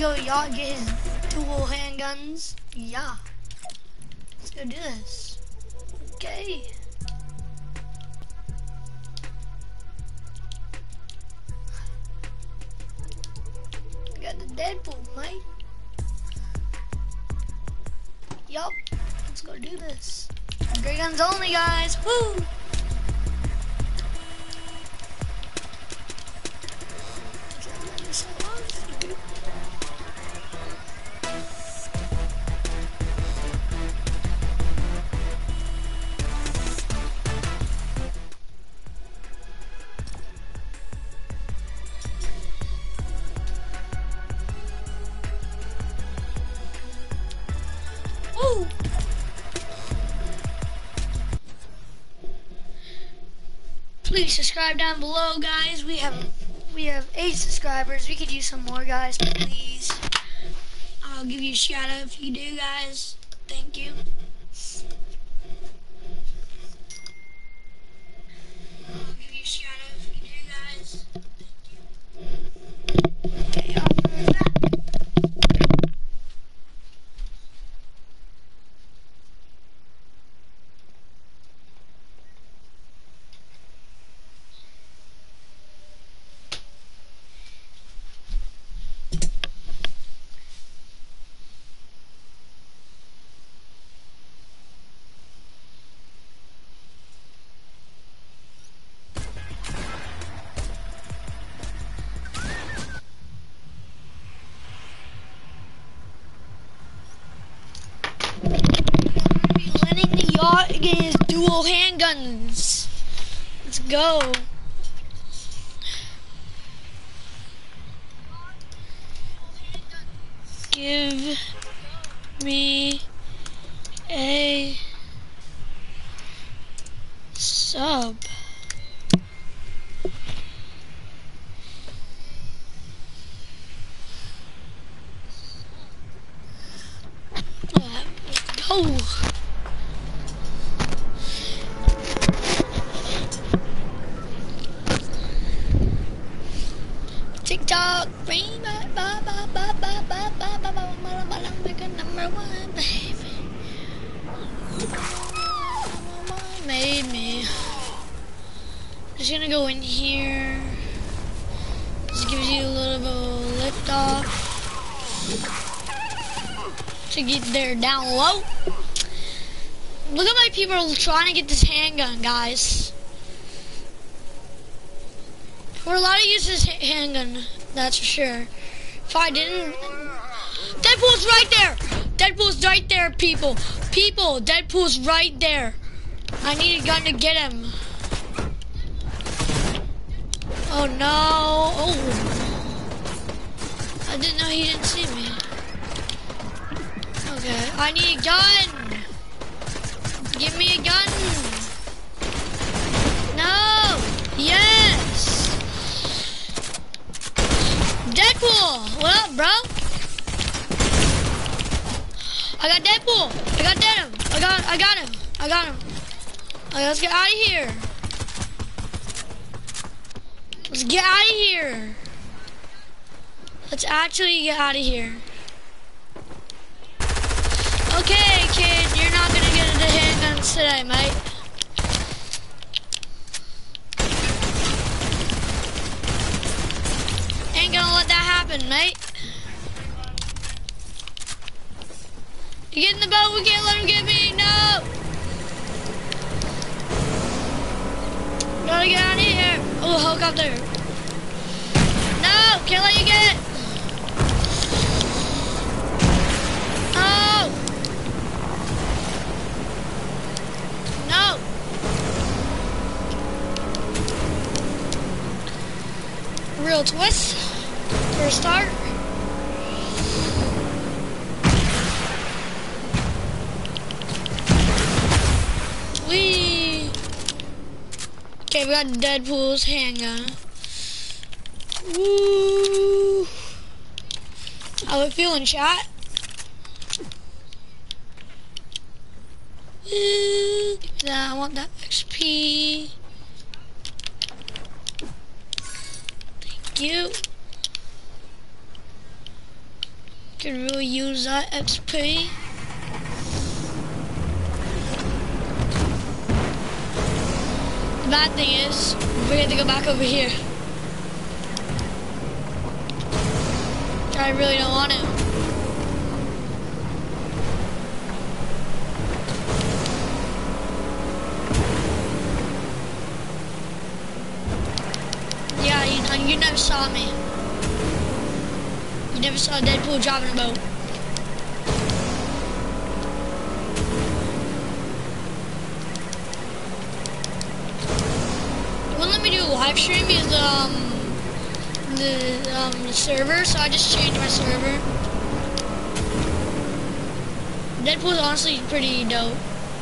go yacht and get his dual handguns? Yeah. Let's go do this. Okay. Got the Deadpool, mate. Yup. Let's go do this. Great guns only, guys. Woo! Woo! Please subscribe down below, guys. We have 8 subscribers. We could use some more, guys. Please. I'll give you a shout out if you do, guys. Thank you. I'll give you a shout out if you do, guys. Thank you. Okay, I'll be back. Winning the yacht against dual handguns. Let's go. Give me a sub. Let's go. TikTok, number 1, baby. Made me. Just gonna go in here. Just gives you a little bit of lift off to get there down low. Look at my people trying to get this handgun, guys. We're allowed to use this handgun, that's for sure. If I didn't... Deadpool's right there! Deadpool's right there, people. People, Deadpool's right there. I need a gun to get him. Oh no. Oh. I didn't know he didn't see me. Okay, I need a gun. Give me a gun. No. Yes. Deadpool, what up, bro? I got Deadpool. I got him. I got him. Okay, let's get out of here. Let's get out of here. Let's actually get out of here. Okay, kid, you're not gonna get the handguns today, mate. Ain't gonna let that happen, mate. You get in the boat, we can't let him get me, no! Gotta get out of here. Oh, helicopter. No, can't let you get it. Oh! No! Real twist for a start. Whee! Okay, we got Deadpool's handgun. Woo! How we feeling, chat? Woo! Give me that. I want that XP. Thank you. Could really use that XP. The bad thing is, we have to go back over here. I really don't want to. Yeah, you never saw me. You never saw Deadpool driving a boat. It wouldn't let me do a live stream because the server, so I just changed my server. Deadpool's honestly pretty dope.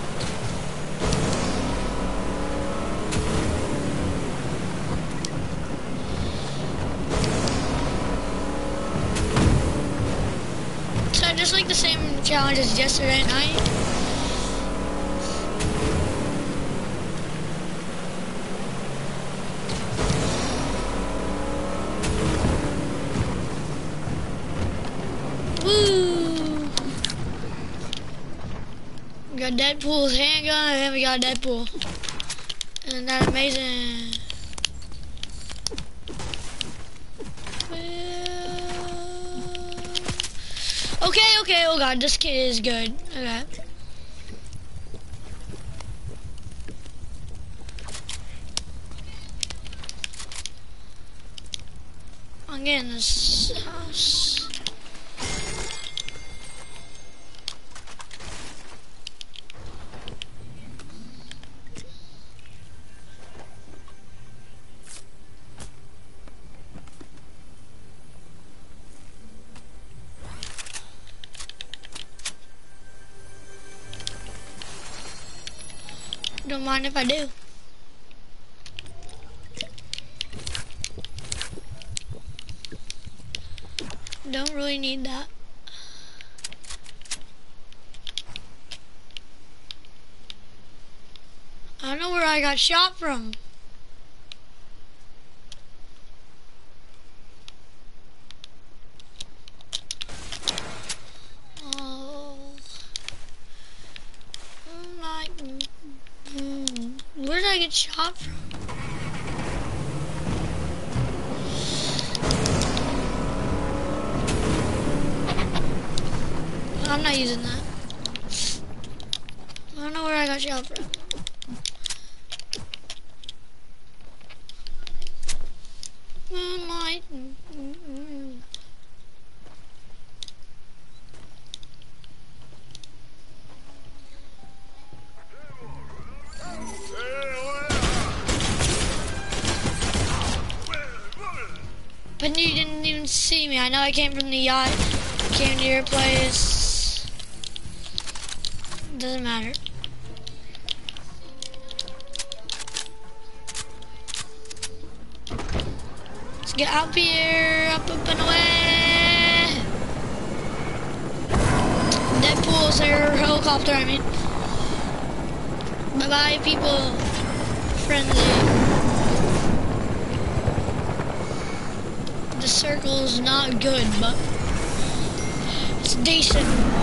So just like the same challenge as yesterday night. We got Deadpool's handgun, and then we got Deadpool. Isn't that amazing? Okay, oh god, this kid is good. Okay. I'm getting this house. Don't mind if I do. Don't really need that. I don't know where I got shot from. Where did I get shot from? I'm not using that. I don't know where I got shot from. But you didn't even see me. I know I came from the yacht. Came to your place. Doesn't matter. Let's get out here. Up and away. Deadpool's air helicopter, I mean. Bye-bye, people. Friendly. The circle's not good, but it's decent.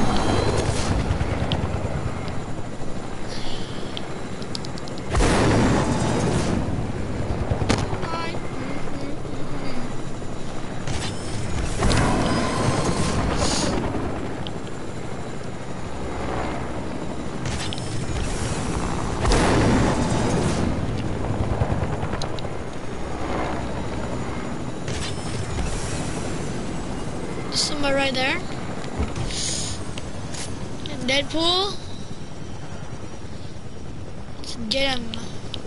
Somebody right there. And Deadpool. Let's get him.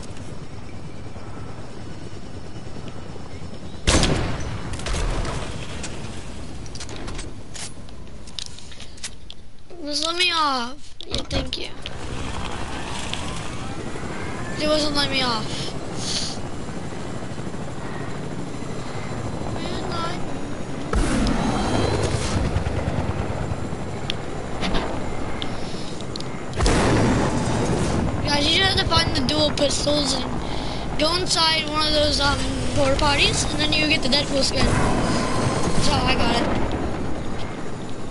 Just let me off. Yeah, thank you. It wasn't letting me off. You just have to find the dual pistols and go inside one of those porta potties, and then you get the Deadpool skin. That's how I got it.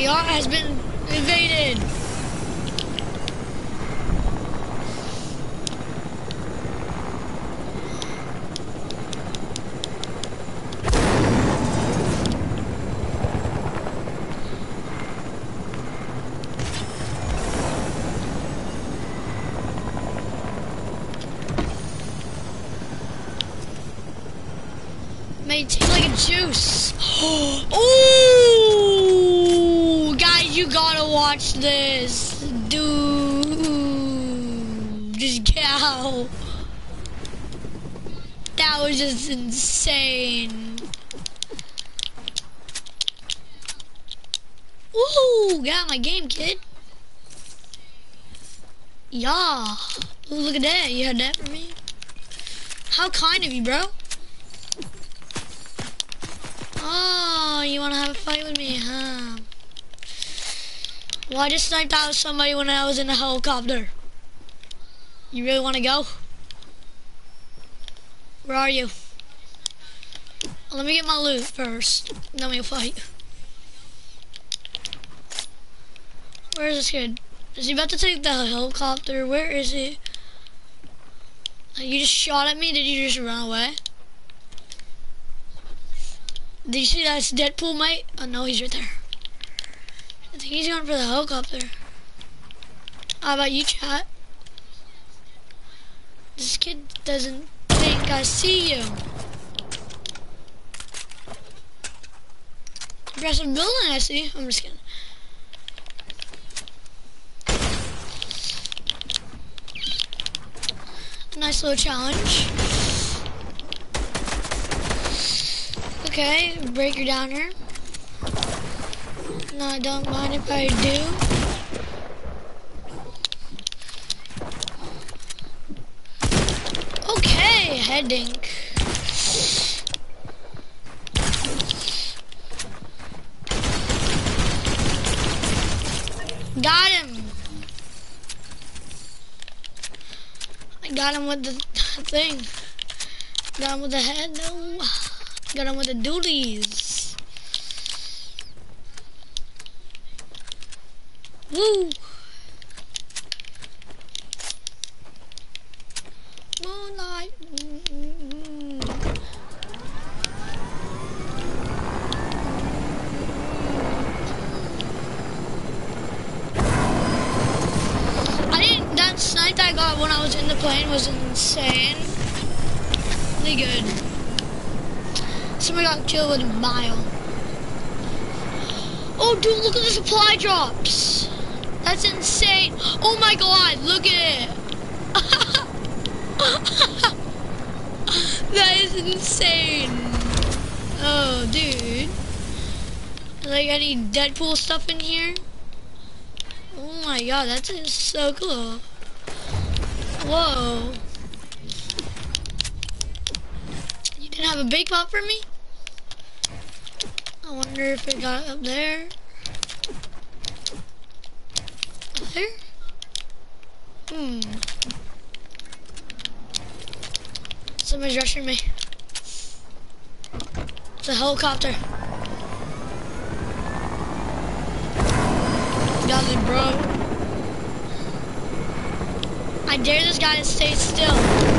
The yacht has been invaded. May taste like a juice. Oh, guys, you gotta watch this, dude. Just cow. That was just insane. Woo! Got my game, kid. Yeah. Ooh, look at that. You had that for me. How kind of you, bro. Oh, you want to have a fight with me, huh? Well, I just sniped out somebody when I was in a helicopter. You really want to go? Where are you? Let me get my loot first, then we'll fight. Where is this kid? Is he about to take the helicopter? Where is he? You just shot at me? Did you just run away? Did you see that's Deadpool, mate? Oh no, he's right there. I think he's going for the helicopter. How about you, chat? This kid doesn't think I see you. Aggressive building, I see. I'm just kidding. Nice little challenge. Okay, breaker down here. No, I don't mind if I do. Okay, heading. Got him. I got him with the thing. Got him with the head, no. Got him with the doolies. Woo! Moonlight. That snipe I got when I was in the plane was insane. Really good. Somebody got killed with a mile. Oh, dude, look at the supply drops. That's insane. Oh my god, look at it. That is insane. Oh, dude. Like, any Deadpool stuff in here? Oh my god, that's just so cool. Whoa. You didn't have a big pop for me? I wonder if it got up there. Up there? Somebody's rushing me. It's a helicopter. Got it, bro. I dare this guy to stay still.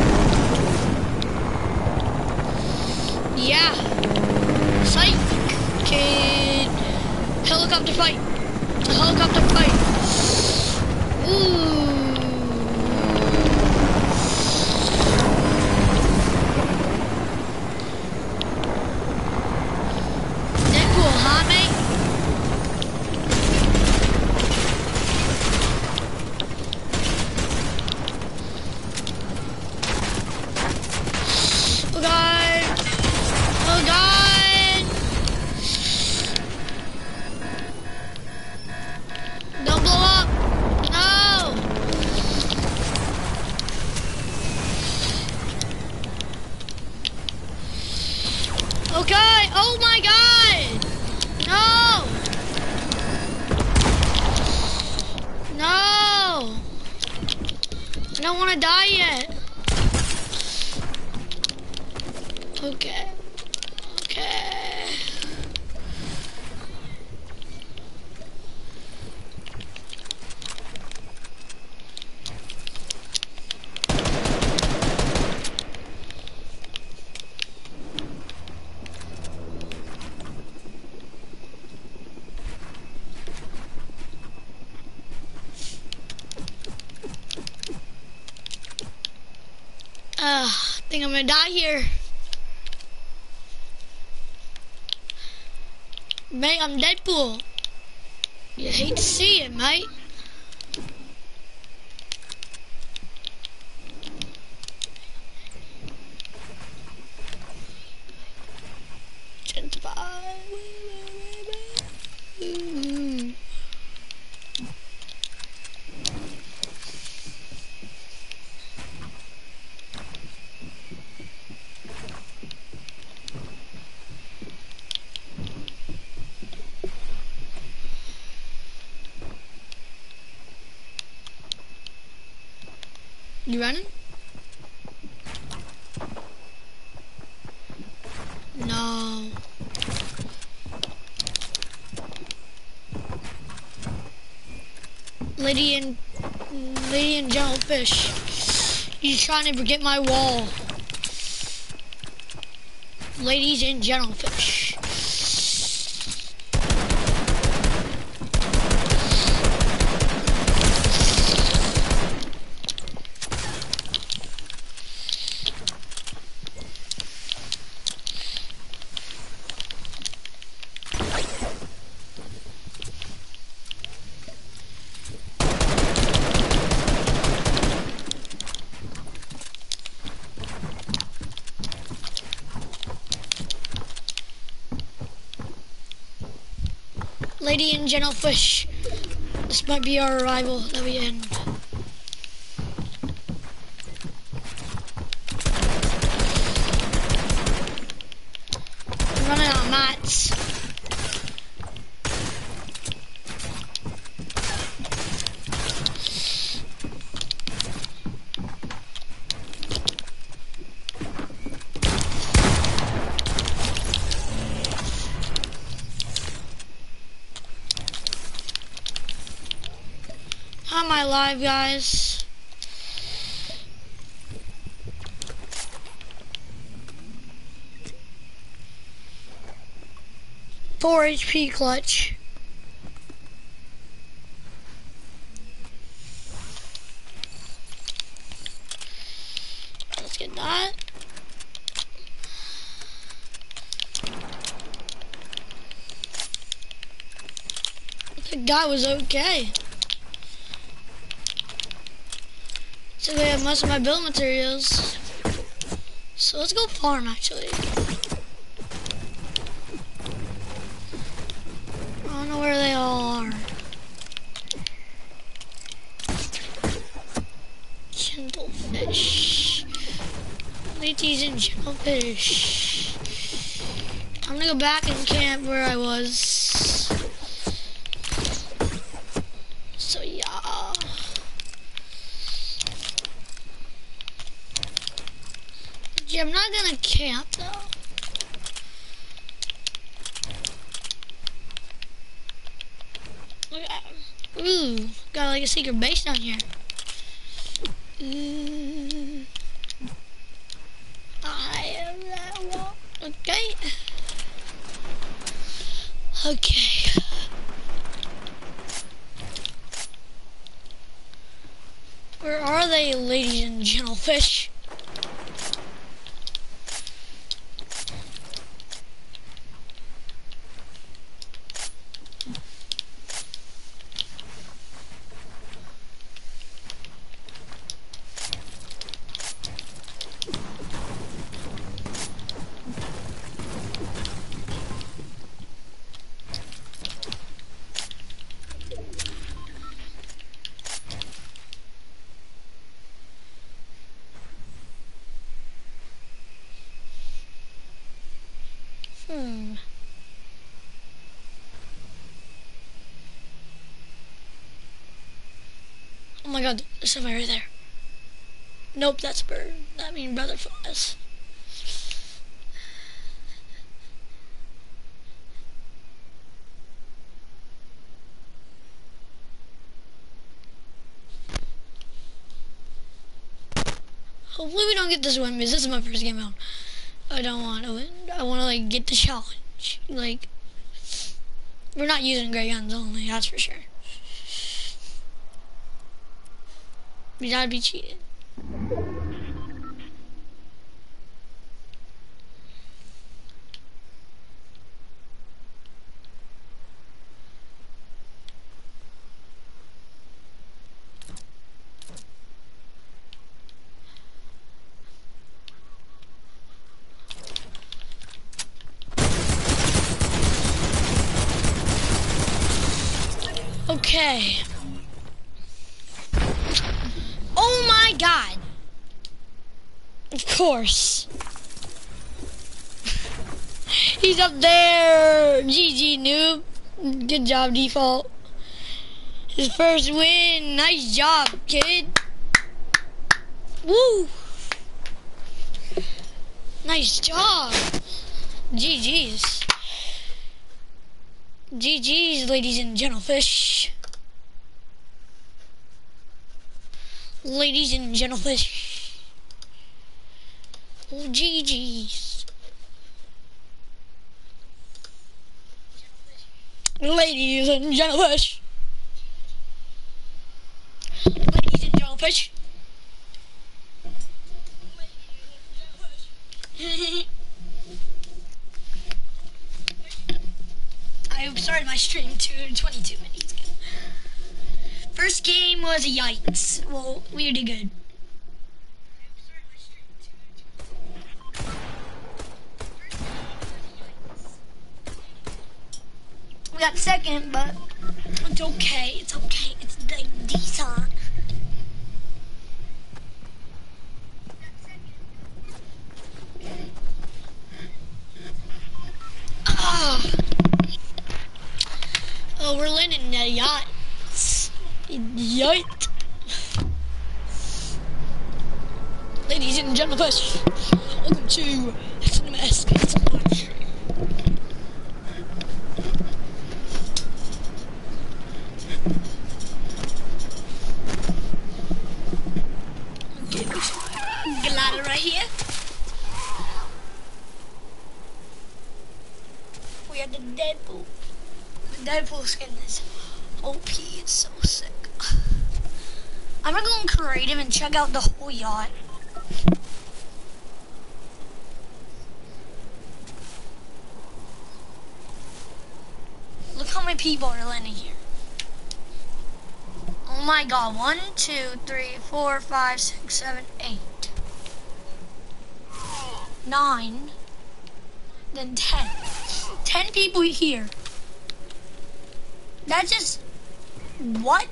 Yeah. Psych, kid. Helicopter fight. A helicopter fight. Ooh. Deadpool, huh, mate? Oh god. Oh god. Don't blow up. No. Okay. Oh my god. No. No. I don't want to die yet. Okay. Okay. I think I'm gonna die here. Mate, I'm Deadpool. You hate to see it, mate. You running? No. Lady and Jellyfish. He's trying to get my wall. Ladies and Jellyfish. Lady and Jellyfish. This might be our arrival that we end. I'm running out of mats. How am I live, guys? Four HP clutch. Let's get that. The guy was okay. So we have most of my build materials. So let's go farm actually. I don't know where they all are. Gentlefish. Ladies and gentlefish. I'm gonna go back and camp where I was. So yeah. I'm not gonna camp though. Ooh, got like a secret base down here. Ooh. I am that one. Okay. Okay. Where are they, ladies and gentlefish? Oh my god, there's somebody right there. Nope, that's a bird. That means butterflies. Hopefully we don't get this win because this is my first game out. I don't want to win. I want to like get the challenge. Like, we're not using gray guns only, that's for sure. We gotta be cheating. Okay. Oh my god. Of course. He's up there. GG, noob. Good job, default. His first win. Nice job, kid. Woo. Nice job. GG's. GG's, ladies and gentlefish. Ladies and gentlefish. Oh, GG's. Ladies and gentlefish. Ladies and gentlefish. I started my stream 22 minutes ago. First game was a yikes. Well, we did good. We got second, but it's okay. It's okay. It's like decent. Oh, we're landing in a yacht. Yacht. Ladies and gentlemen, welcome to CINEMAESQUE. Okay, glider right here. We have the Deadpool. The Deadpool skin is OP. It's so sick. I'm gonna go in creative and check out the whole yacht. Look how many people are landing here. Oh my god. 1, 2, 3, 4, 5, 6, 7, 8. 9. Then 10. 10 people here. That just... What?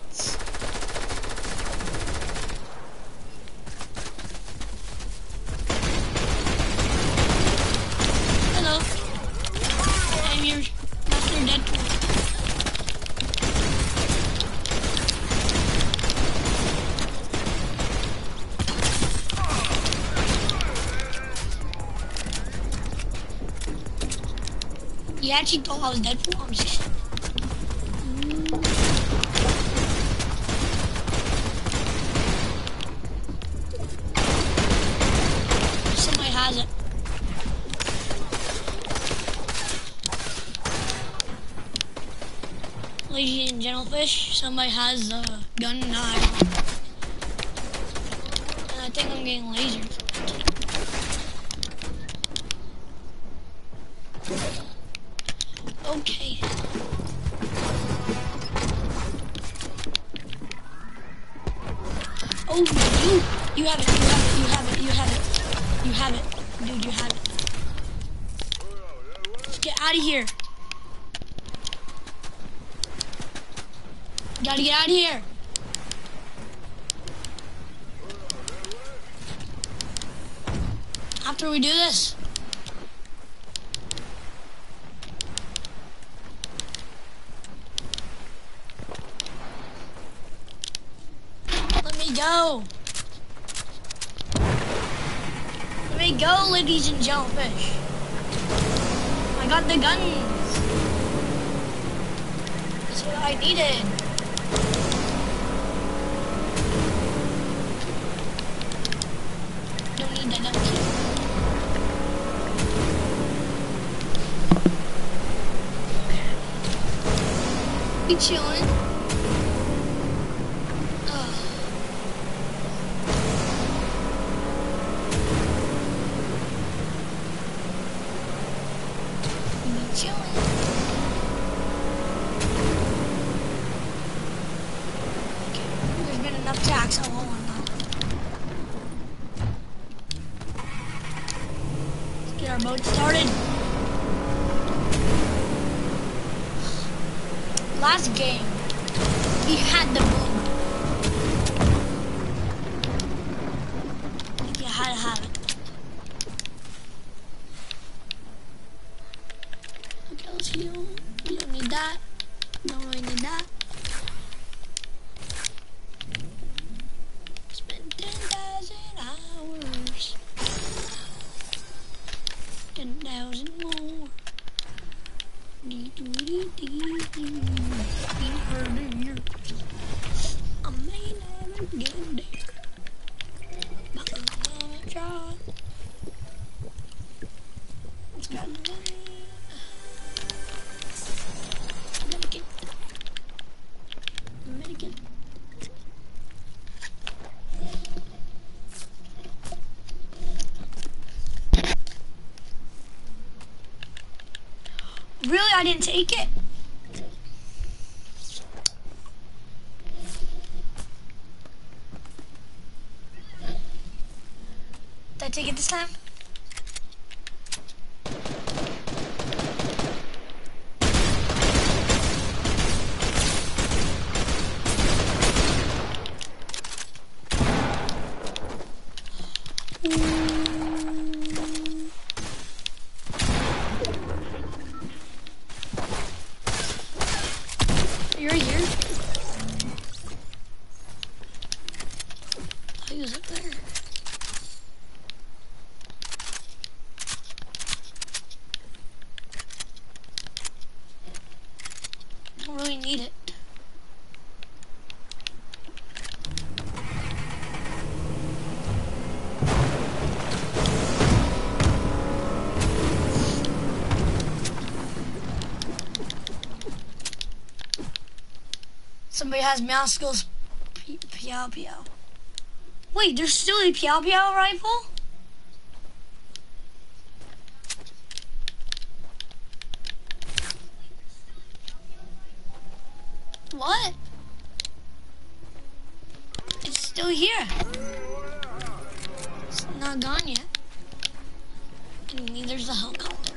Hello. I'm your Master Deadpool. You actually thought I was Deadpool? I'm just kidding. Somebody has it. Ladies and gentlefish, somebody has a gun knife. And I think I'm getting lasered. Okay. Oh, you have it, you have it, dude, you have it. Let's get out of here. Gotta get out of here. After we do this. Let me go. Let me go, ladies and jellyfish. I got the guns. That's what I needed. Don't need that donkey. We chilling. Attacks on one now. Let's get our boat started. Last game, He had the boom. You had to have it. Okay, let's heal. We don't need that. Don't really need that. Spend 10,000 hours. 10,000 more. I may never get there, but I'm gonna try. It's got money. Medicate. Medicate. Really, I didn't take it? Did I take it this time? You're right here. Oh, he was up there. I don't really need it. Somebody has mouse skills. Piao piao. Wait, there's still a piao piao rifle? What? It's still here. It's not gone yet. And neither's the helicopter.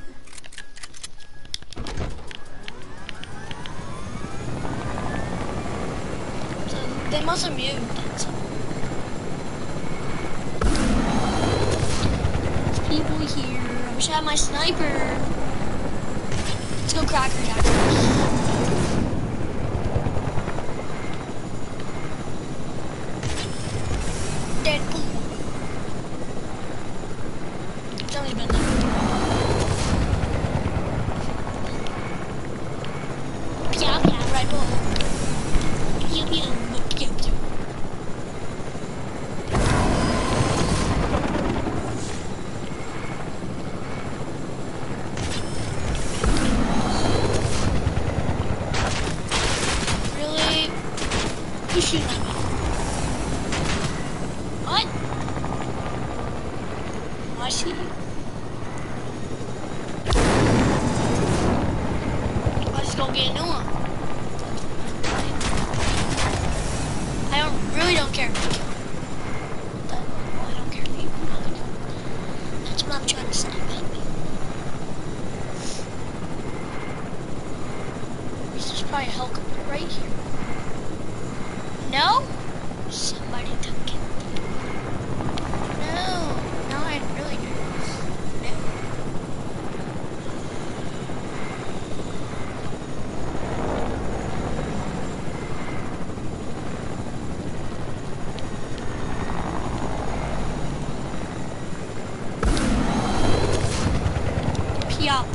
They must have moved it. So. There's people here. I wish I had my sniper. Let's go Cracker Jack. Deadpool. Somebody's been there. Yeah, right below. Really? Who's shooting at me? What? Oh, I see you. Let's go get a new one. Really don't care. I don't care. That's what I'm trying to say, baby. There's probably a helicopter right here. No? Somebody took it. No. No, I really do. No. Yup.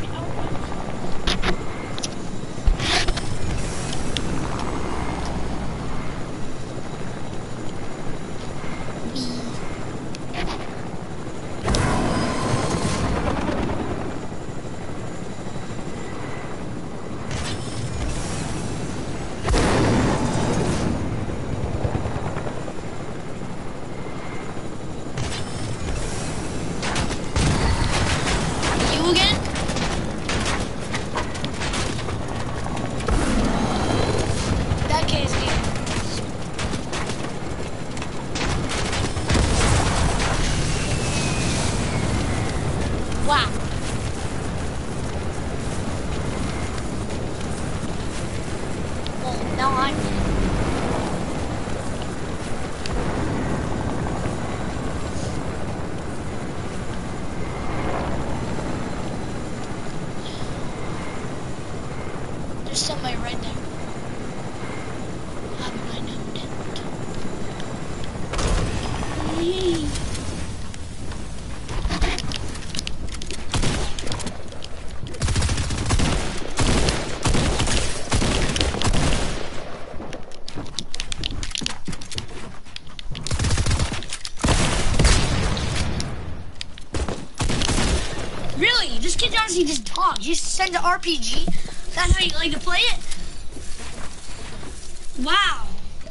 he just talks? He just sends an RPG? That's how you like to play it? Wow.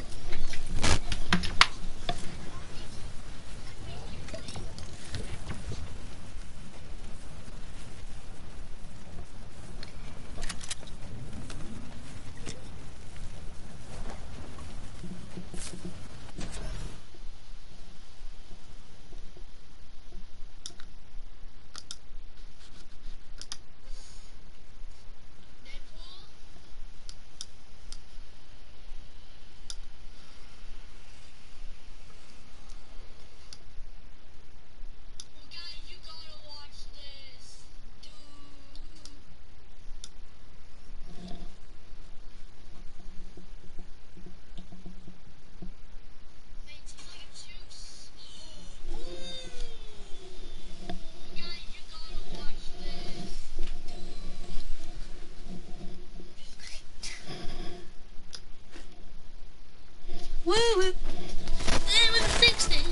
Woo woo. Then we fixed it.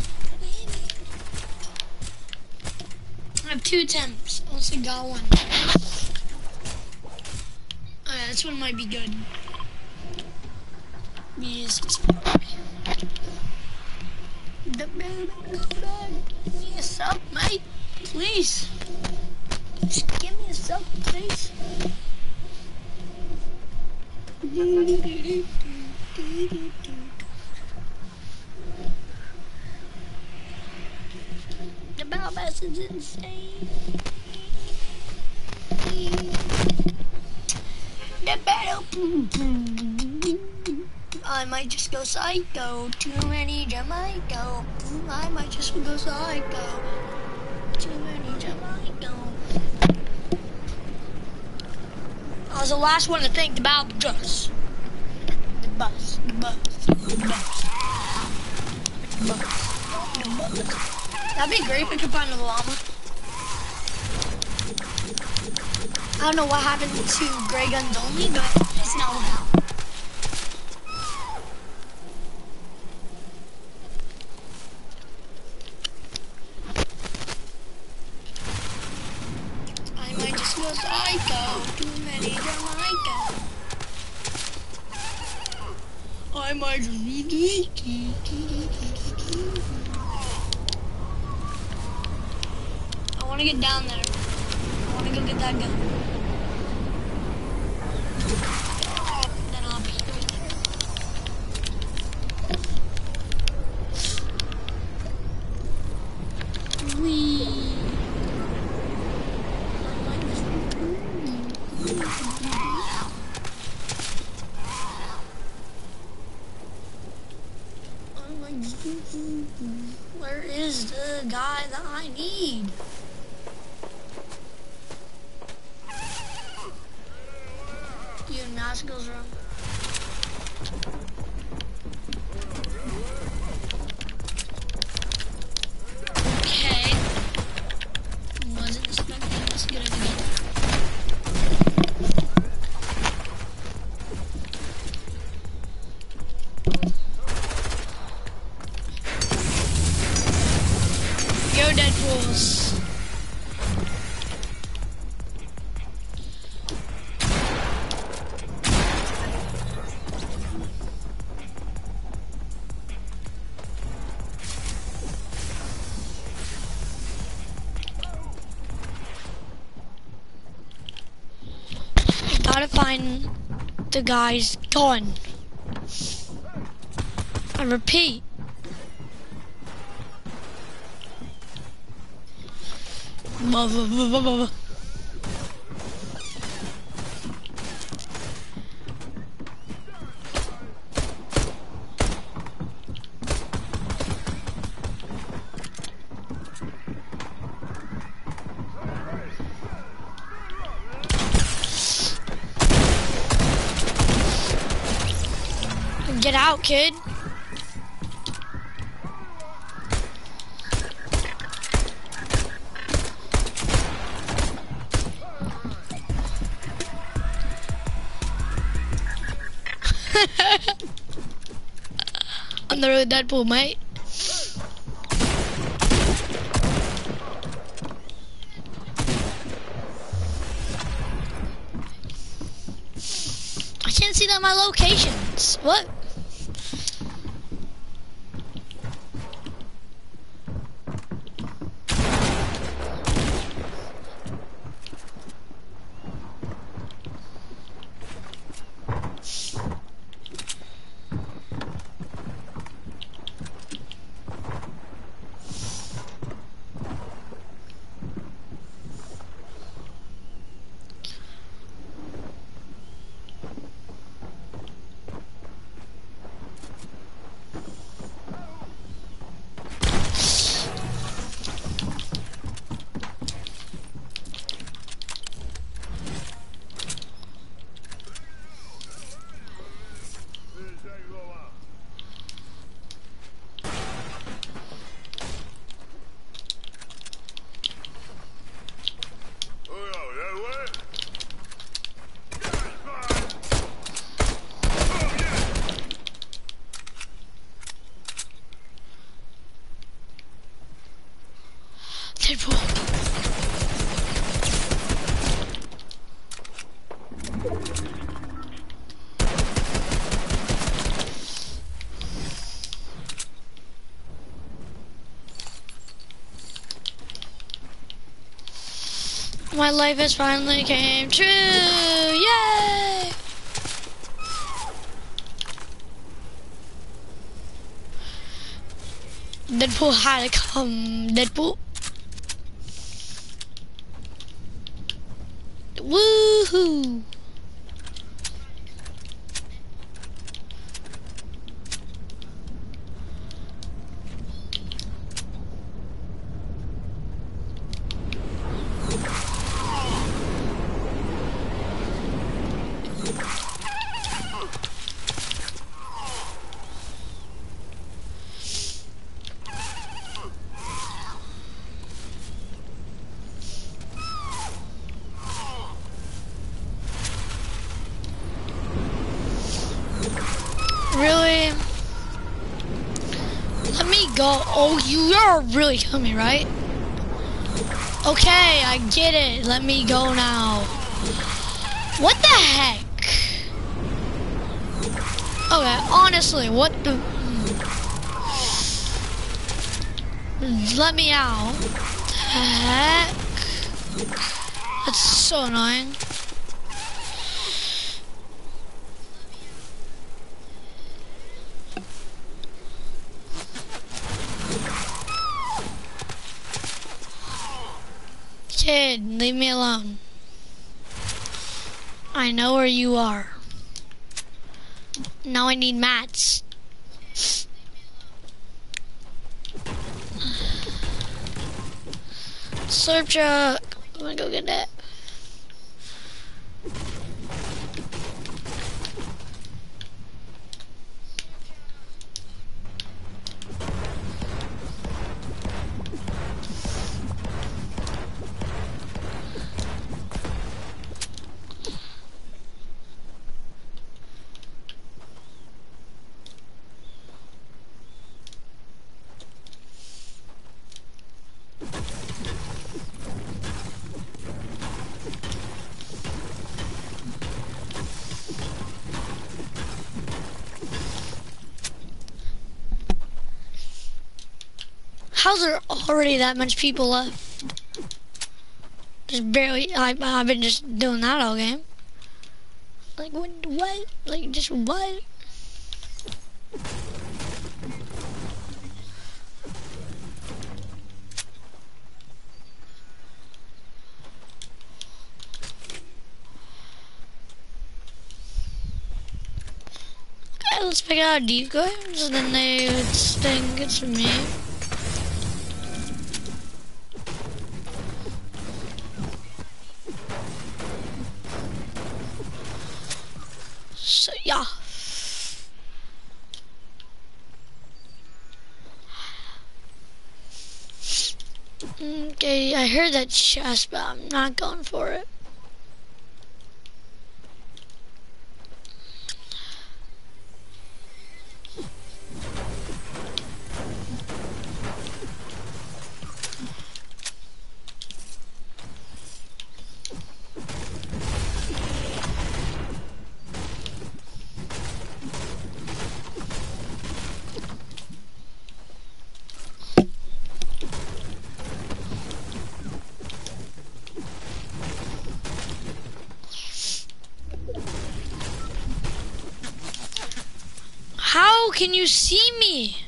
I have 2 attempts. I also got 1. Alright, this one might be good. Yes. Give me a sub, mate. Please. Just give me a sub, please. The battle pass is insane. The battle. I might just go psycho. Too many Jamaica. I might just go psycho. Too many Jamaica. I was the last one to think about the bus. The bus. The bus. The bus. The bus. That'd be great if we could find a llama. I don't know what happened to Gray Guns Only, but it's not now. I might just go psycho. Too many Jamaica. I might just be. I want to get down there. I want to go get that gun. Then I'll be right there. Whee! Where is the guy that I need? You in Maskell's room. Okay. Wasn't expecting this good of a game. Go Deadpools. Gotta find the guy's gun. I repeat. Get out, kid. On the road, Deadpool, mate. my locations. What? Deadpool. My life has finally came true. Yay! Deadpool had to come. Deadpool. Woohoo! Really? Let me go. Oh, you're really killing me, right? Okay, I get it. Let me go now. What the heck? Okay, honestly, what the... Let me out. The heck? That's so annoying. Kid, leave me alone. I know where you are. Now I need mats. Slurp truck. I'm gonna go get that. How's there already that much people left? Just barely. I've been just doing that all game. Like what? What? Like just what? Okay, let's pick out a decoy, so then they would think it's me. So yeah. Okay, I heard that chest, but I'm not going for it. How can you see me?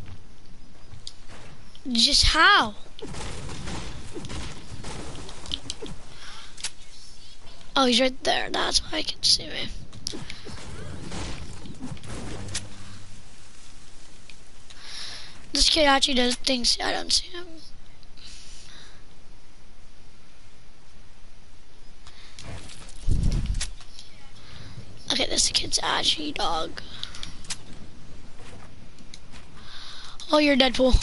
Just how? Oh, he's right there. That's why I can see me. This kid actually does things I don't see him. Okay, this kid's actually dog. Oh, you're Deadpool.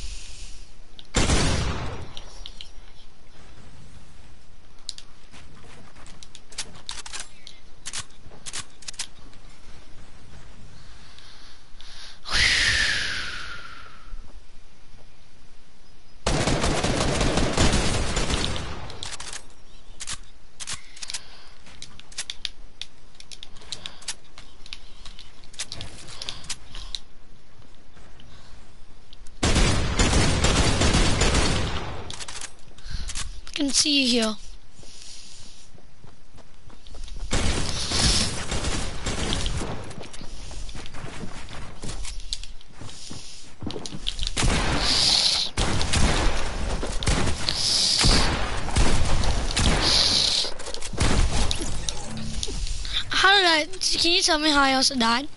I can see you here. How did I, can you tell me how I also died?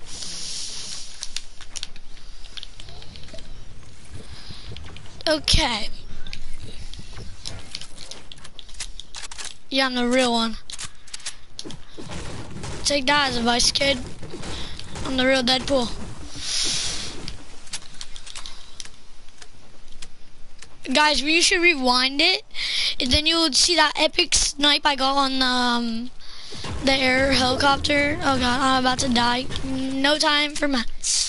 Okay. Yeah, I'm the real one. Take that as advice, kid. I'm the real Deadpool. Guys, you should rewind it, and then you would see that epic snipe I got on the air helicopter. Oh god, I'm about to die. No time for mats.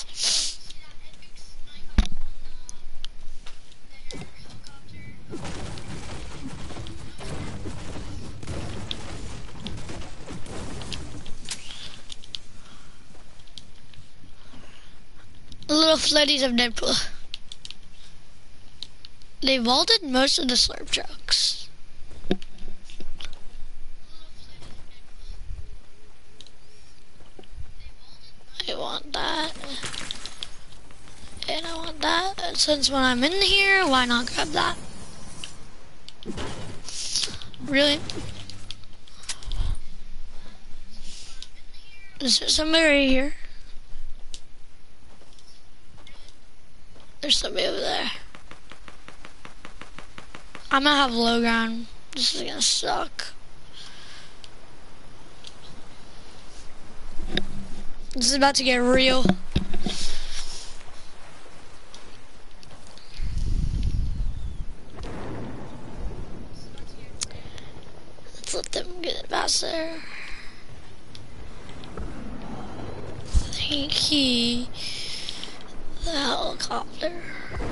The little floaties of Deadpool. They vaulted most of the slurp trucks. I want that. And I want that. And since when I'm in here, why not grab that? Really? Is there somebody right here? There's somebody over there. I'm gonna have low ground. This is gonna suck. This is about to get real. Let's let them get past there. Thank he. The helicopter.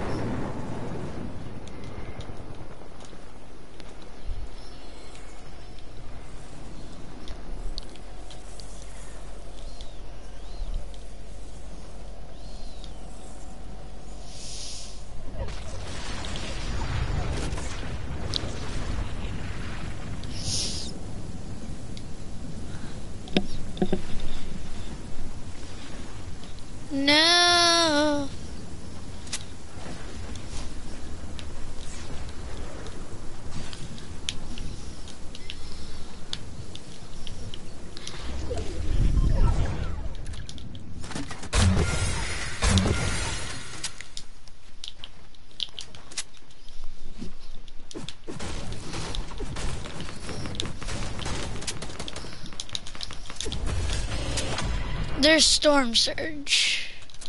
No. There's storm surge.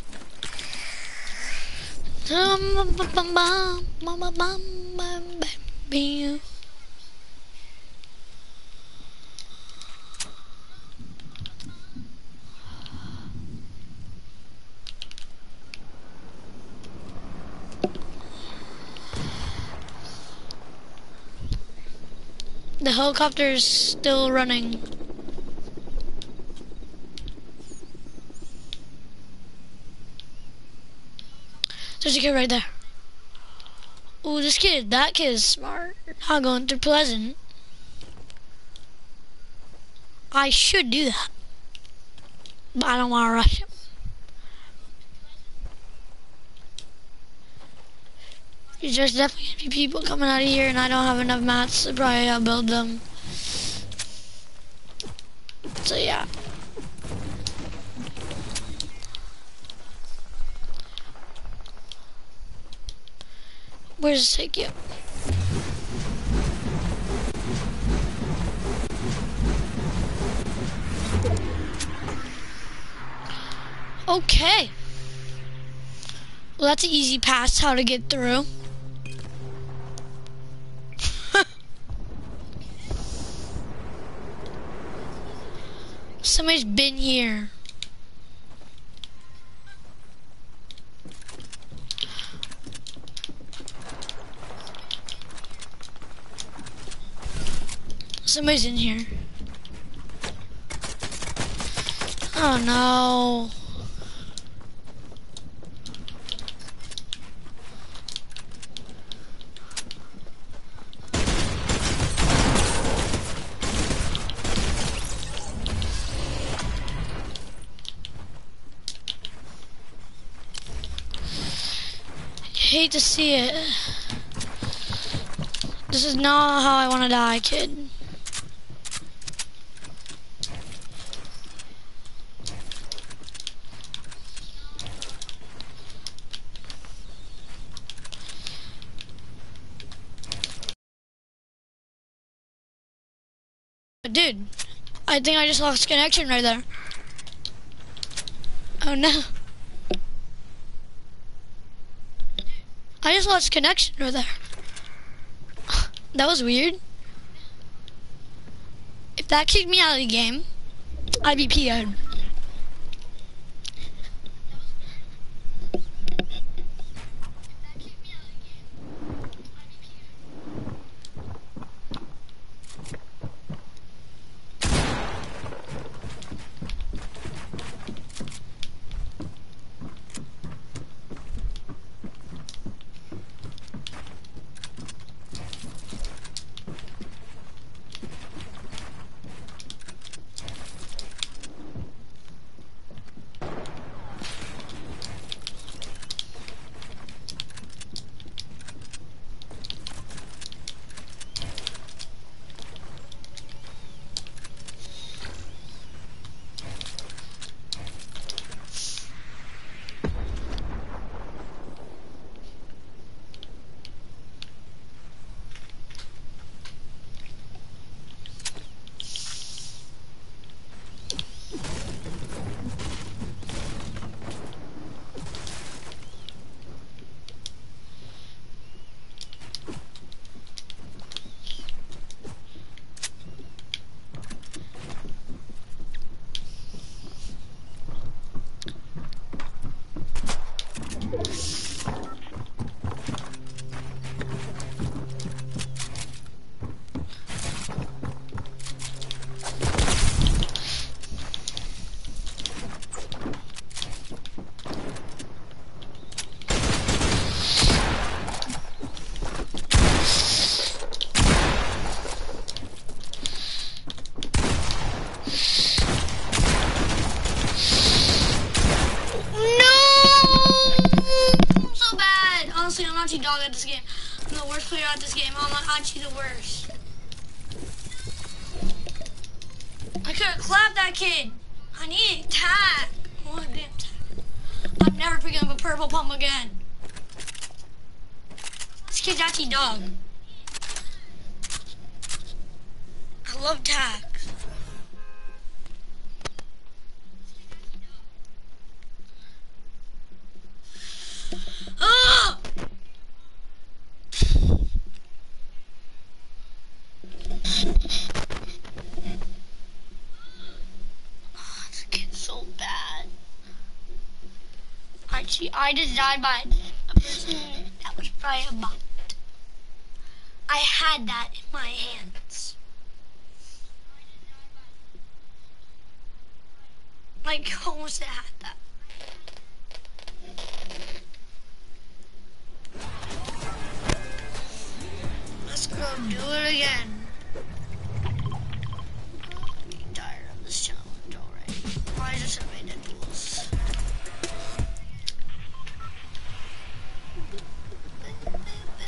The helicopter's still running. There's a kid right there. Ooh, that kid is smart. Not going through Pleasant. I should do that. But I don't want to rush him. Because there's definitely going to be people coming out of here, and I don't have enough mats to probably build them. So yeah. Where does this take you? Okay. Well, that's an easy pass how to get through. Somebody's been here. Somebody's in here. Oh no. Hate to see it. This is not how I want to die, kid. But dude, I think I just lost connection right there. Oh no. I just lost connection right there. That was weird. If that kicked me out of the game, I'd be PO'd. I'm not too dog at this game. I'm the worst player at this game. I'm actually the worst. I could have clapped that kid. I need a tag. One damn tag. I'm never picking up a purple pump again. This kid's actually dog. I love tags. Oh! This kid's so bad. Actually, I just died by a person that was probably a bot. I had that in my hands. Like, almost had that. Let's go do it again. I'm tired of this challenge already. Why is there so many Deadpools?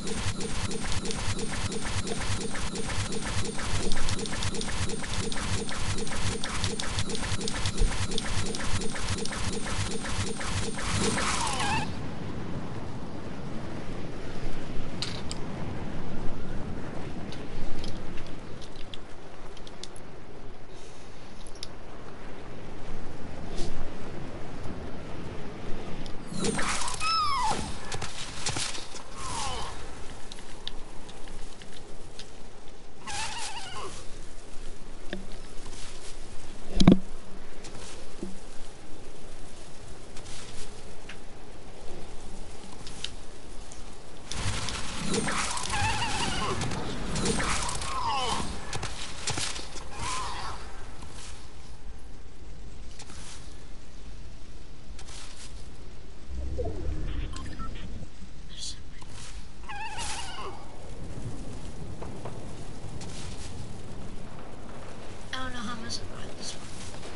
I don't know how I'm gonna survive this one.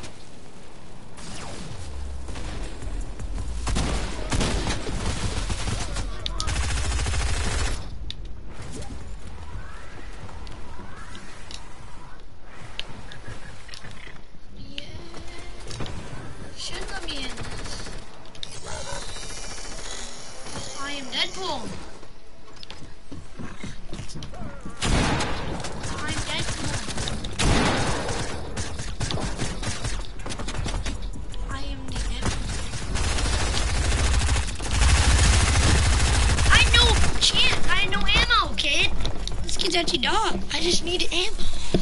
Yeah. Should let me in this. I am Deadpool. I'm Deadpool. I am the Deadpool. I had no chance. I had no ammo, kid. This kid's actually dog. I just needed ammo.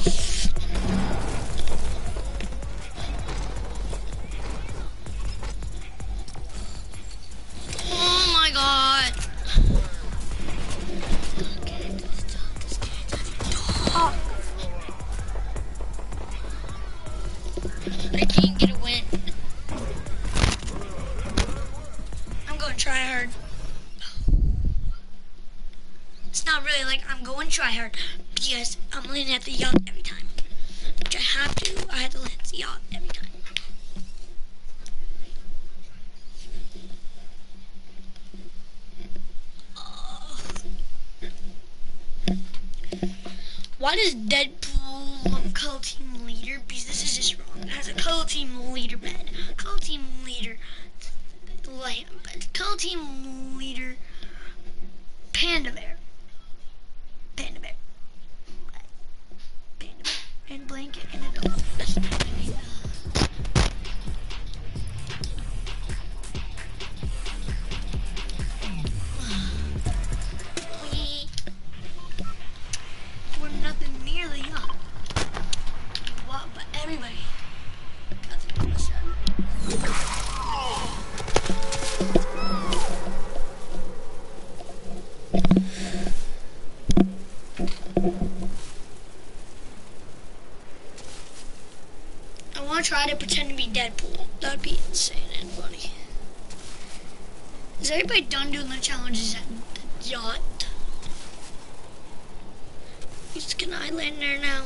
Oh my god. Oh. I can't get a win. I'm going to try hard. It's not really like I'm going to try hard because I'm landing at the yacht every time. Which I have to. I have to land at the yacht every time. Why does Deadpool color team leader? Because this is just wrong. It has a color team leader bed. Color team leader lamp. Color team leader panda bear. Panda bear. Panda bear. And blanket and a dog. That's what I need. We're nothing near the yacht. Wow, but everybody got the mission. I want to try to pretend to be Deadpool. That would be insane and funny. Is everybody done doing the challenges at the yacht? Can I land there now?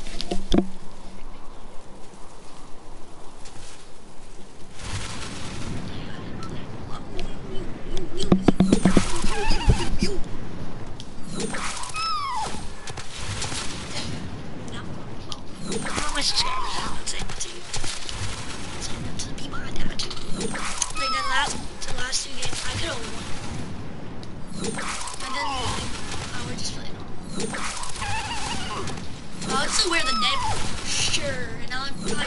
How much is that? Say that to the people I died to. Like the last two games, I could have won. But then I would just playing on. Oh, it's to wear the Deadpool. Sure, and now I'm probably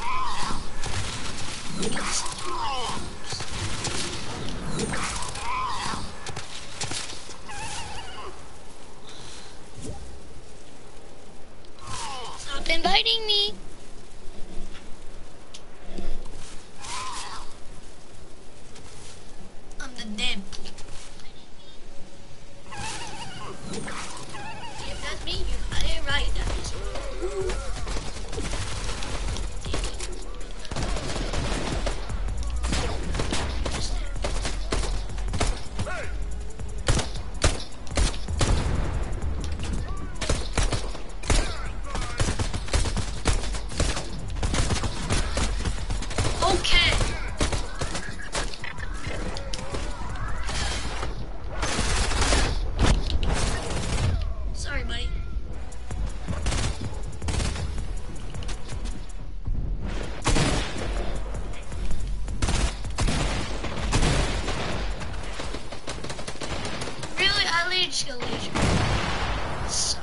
stop inviting me. I'm the Deadpool. If that's me, you got it right. That is So,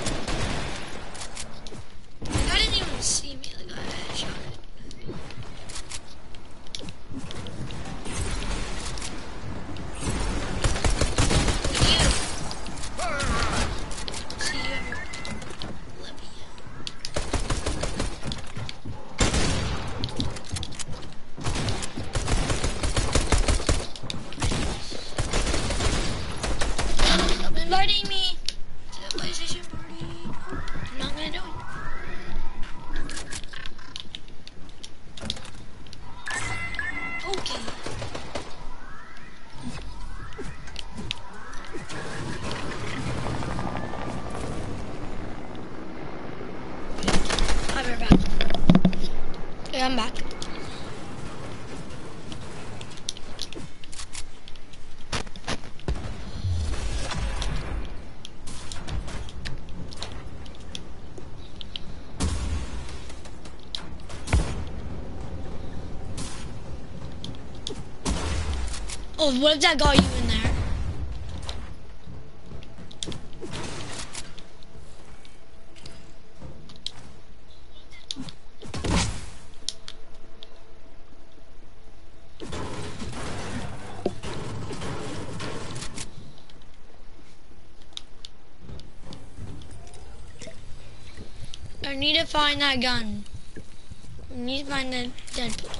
I didn't even see me, the guy that shot it. See you ever. Let me. Stop inviting me to the PlayStation party. I'm not gonna do it. Okay. I'll be right back. Okay, I'm back. Oh, what if that got you in there? I need to find that gun. I need to find the Deadpool.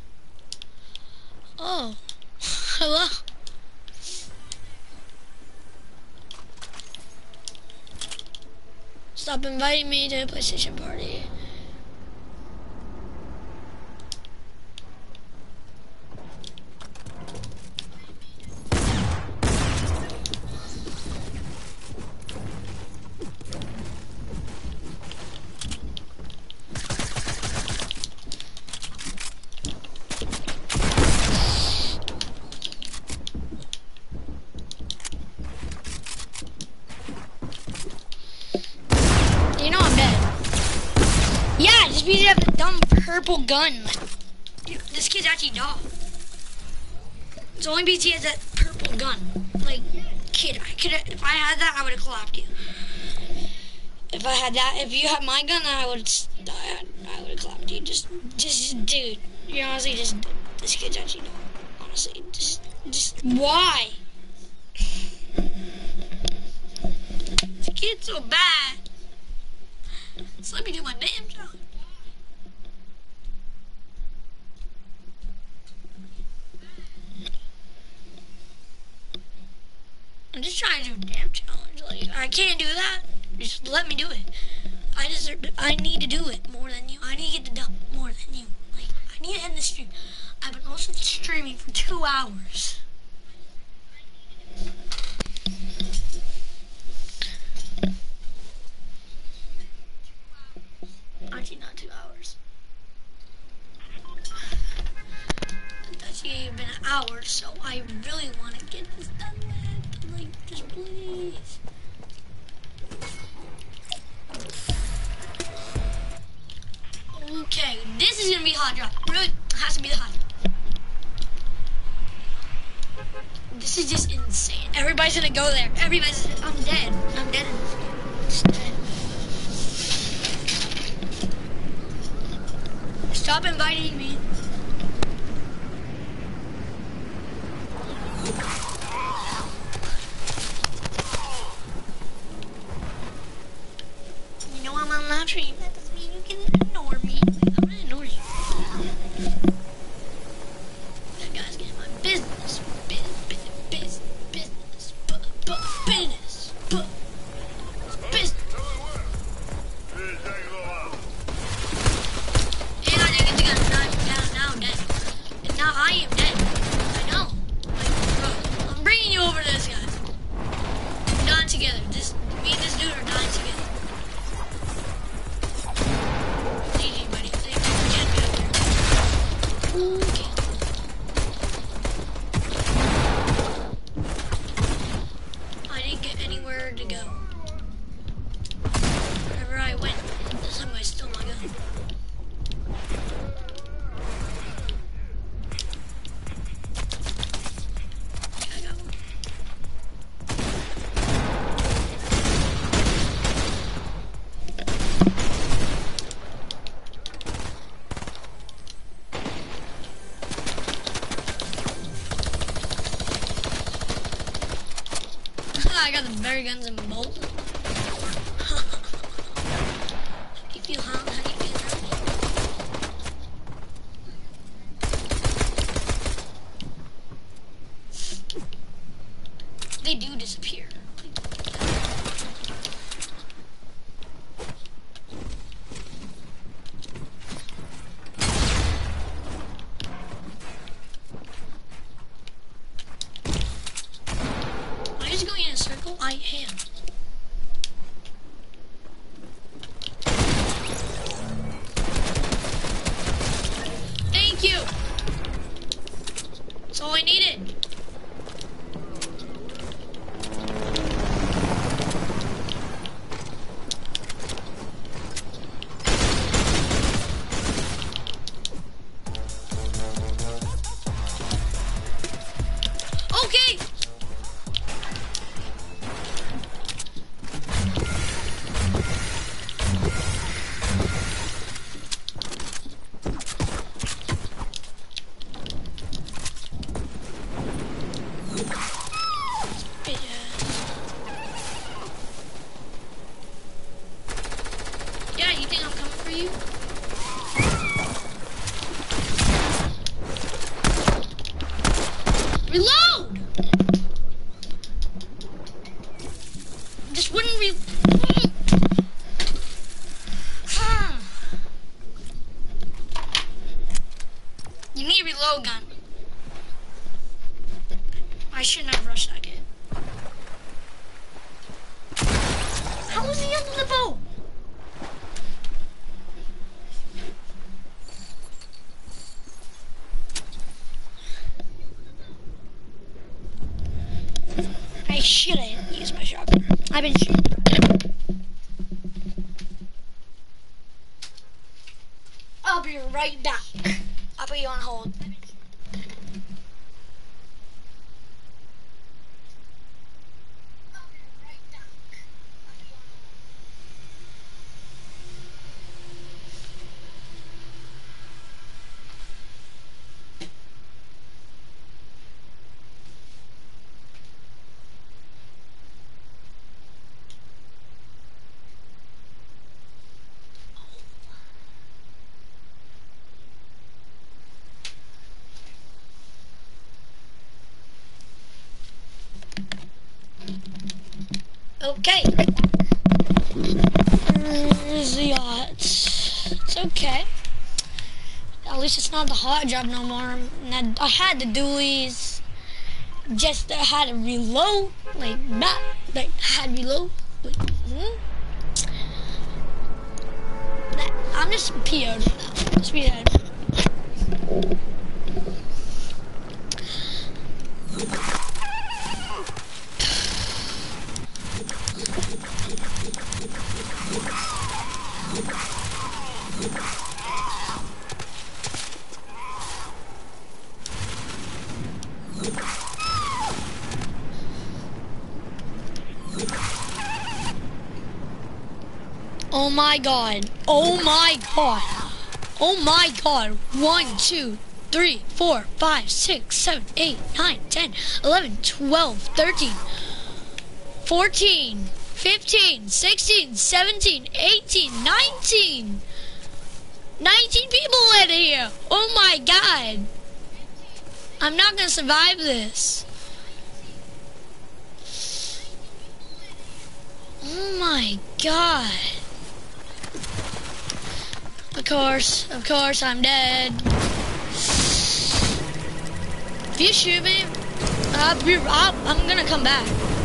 Oh, hello. Stop inviting me to a PlayStation party. You know I'm dead. Yeah, just because you have a dumb purple gun. Like, this kid's actually dumb. It's only because he has that purple gun. Like, kid, if I had that, I would have clapped you. If I had that, if you had my gun, I would have clapped you. Just, dude. You honestly just, this kid's actually dumb. Honestly, just, why? This kid's so bad. Just let me do my damn job. I'm just trying to do a damn challenge. Like, I can't do that. Just let me do it. I need to do it more than you. I need to get the dub more than you. Like, I need to end the stream. I've been also streaming for 2 hours. Actually, not 2 hours. It's actually been an hour, so I really want to get this done with. Like, just please. Okay, this is gonna be a hot drop. Really has to be the hot drop. This is just insane. Everybody's gonna go there. I'm dead. I'm dead in this game. Just dead. Stop inviting me. You know I'm on live stream. That doesn't mean you can ignore me. I'm gonna ignore you. That guy's getting my business. Business. And I didn't get the gun. Now I'm dead. And now I am dead. I know. Like, bro, I'm bringing you over to this guy. We're dying together. Me and this dude are dying together. GG, buddy. Get me over there. Okay. I didn't get anywhere to go. Wherever I went, somebody stole my gun. Okay, I got one. flare guns in both. How do you feel, huh? How do you feel, huh? They do disappear. Am I just going in a circle? I am. Thank you. That's all I needed. Okay. Yeah, you think I'm coming for you? Reload! Just wouldn't You need a reload gun. I shouldn't have rushed that kid. How was he under the boat? I shouldn't use my shotgun. I've been shooting. I'll be right back. I'll put you on hold. Okay. There's the yachts. It's okay. At least it's not the hot job no more. And I had the dualies. Just I had to reload. Like that. Like I had to reload. Like, I'm just PO'd now. Just be that. Oh my god. Oh my god. Oh my god. 1, 2, 3, 4, 5, 6, 7, 8, 9, 10, 11, 12, 13, 14, 15, 16, 17, 18, 19. 19 people in here. Oh my god. I'm not gonna survive this. Oh my god. Of course, I'm dead. If you shoot me, I'm gonna come back.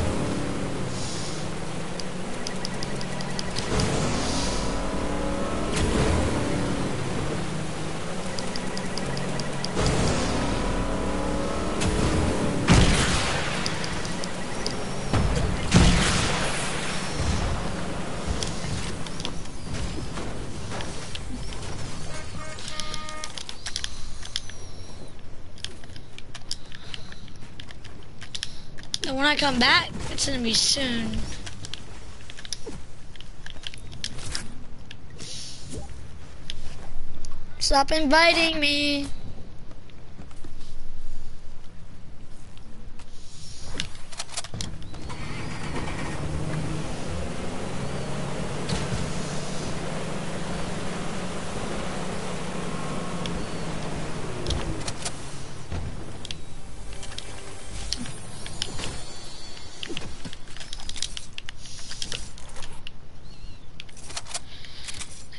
And when I come back, it's gonna be soon. Stop inviting me.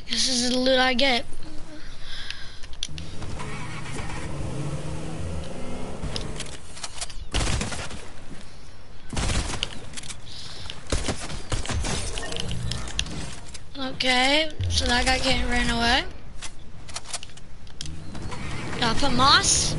This is the loot I get. Okay, so that guy can't run away. Gotta put moss.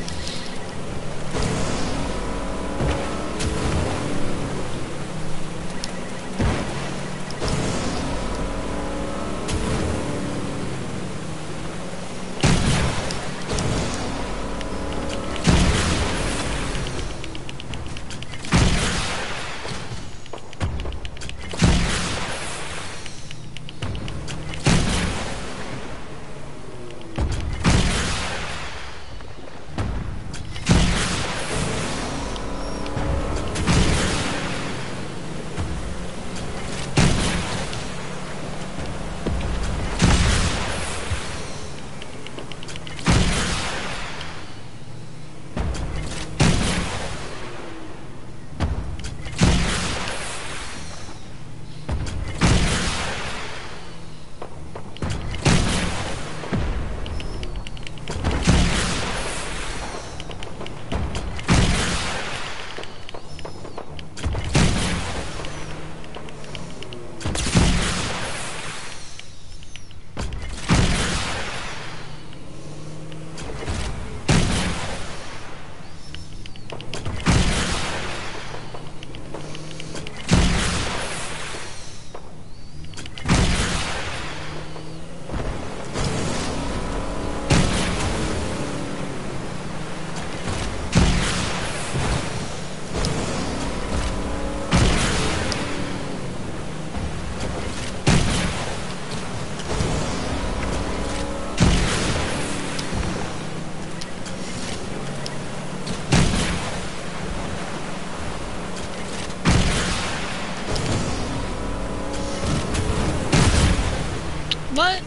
What?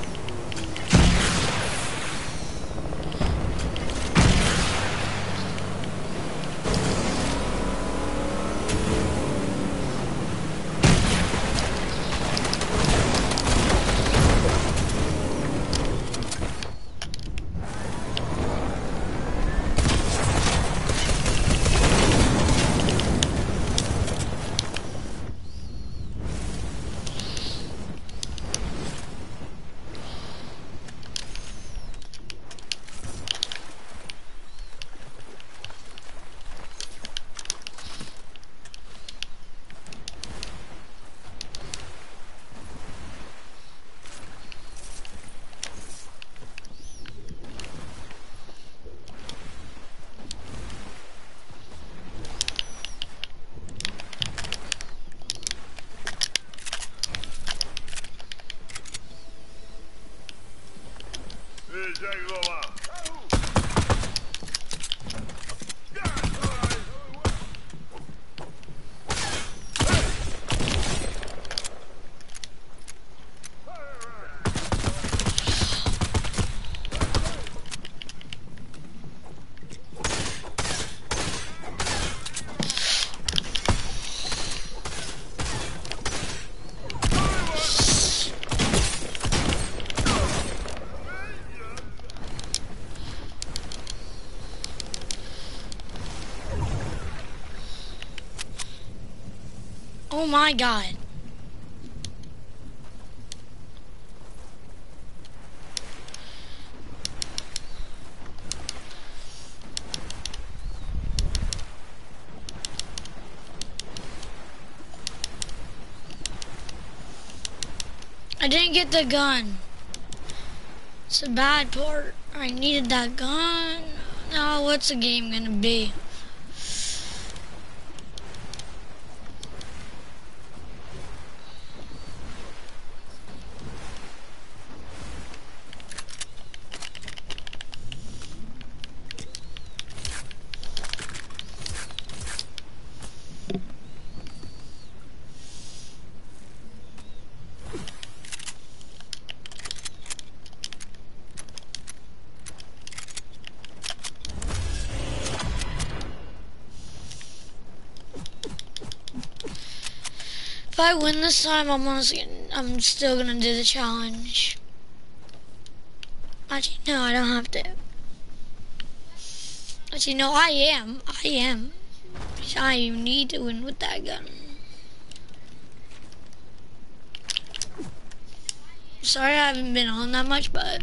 Oh my God. I didn't get the gun. It's a bad part. I needed that gun. Now what's the game gonna be? I win this time, I'm still gonna do the challenge. Actually, no, I don't have to. Actually, no, I am. I need to win with that gun. Sorry I haven't been on that much, but...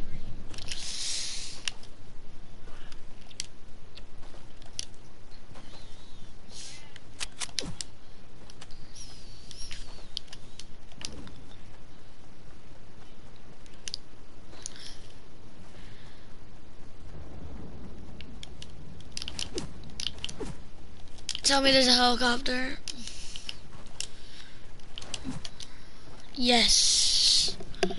Tell me there's a helicopter. Yes.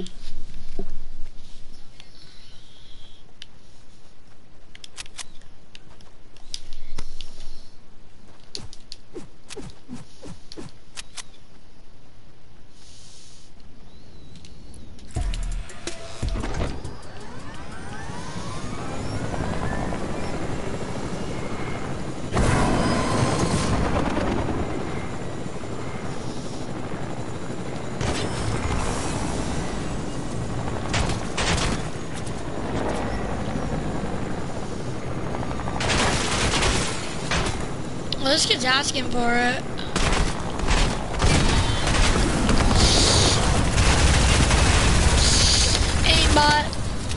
Well, this kid's asking for it. Aimbot.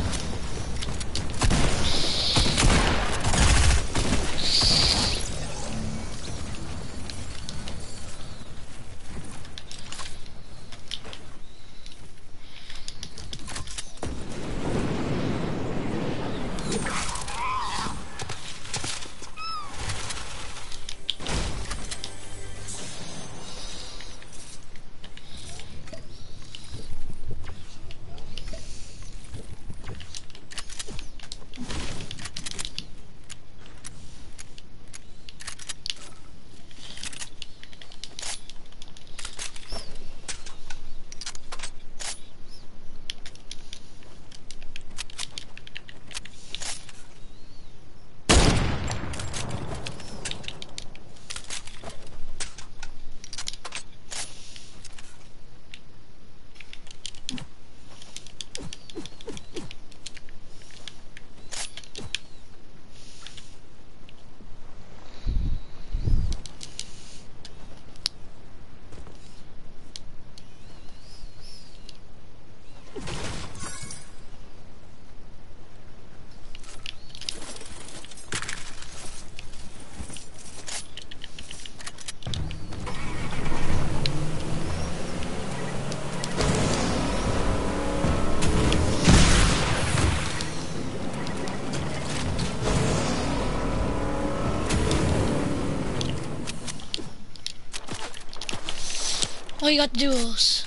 Oh, you got duels.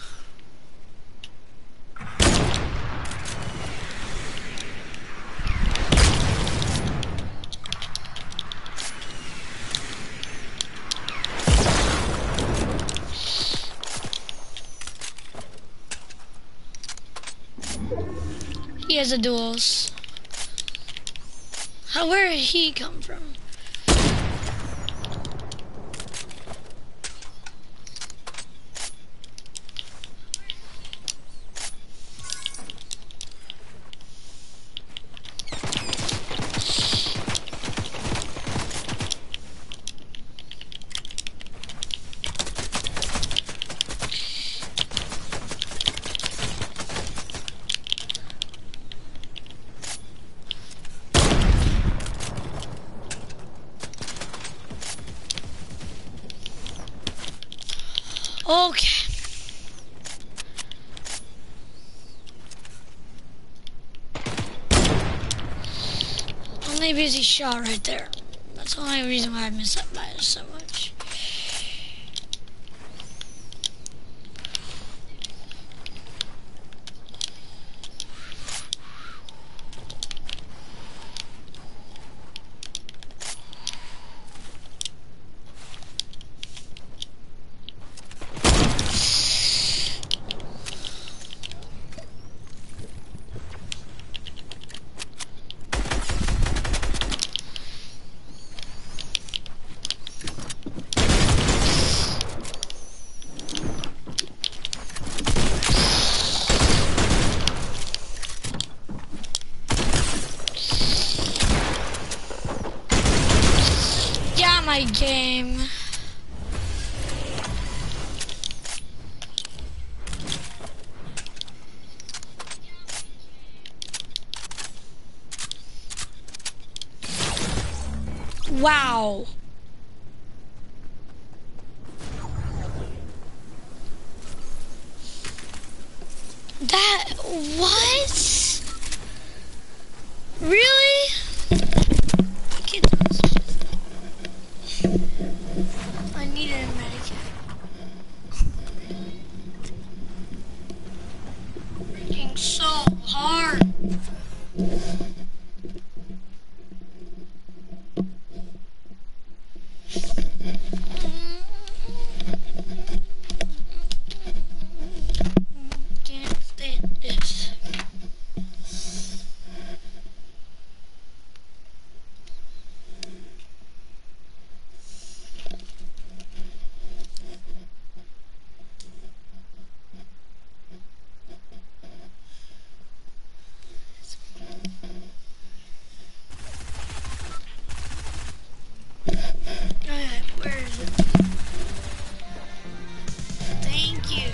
He has a duels. Where did he come from? Okay. Only busy shot right there. That's the only reason why I missed that by so much. my game. Wow. That, what? Really? I needed a medikit. Working so hard. Can't stand this. Alright, where is it? Thank you.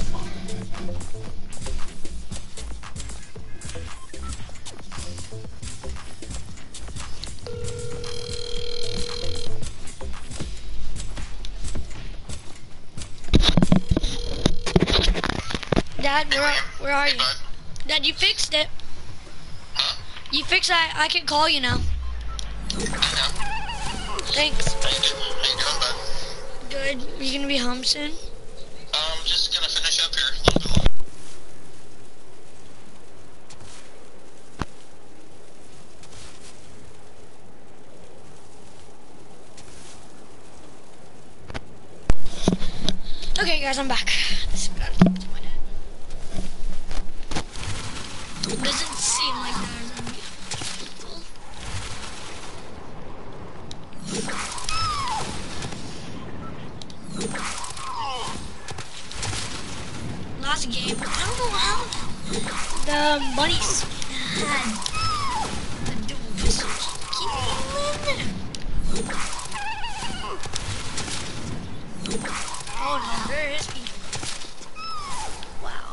Dad, where are you? Dad, you fixed it. Huh? You fixed it. I can call you now. Thanks. How you doing, bud? Good. You gonna be home soon? I'm just gonna finish up here a little bit more. Okay, guys, I'm back. This got to my dad. It doesn't seem like there's gonna be people. Last game, I don't know how the bunnies had the dual pistols. Keep them in. Oh no, there is people. Wow.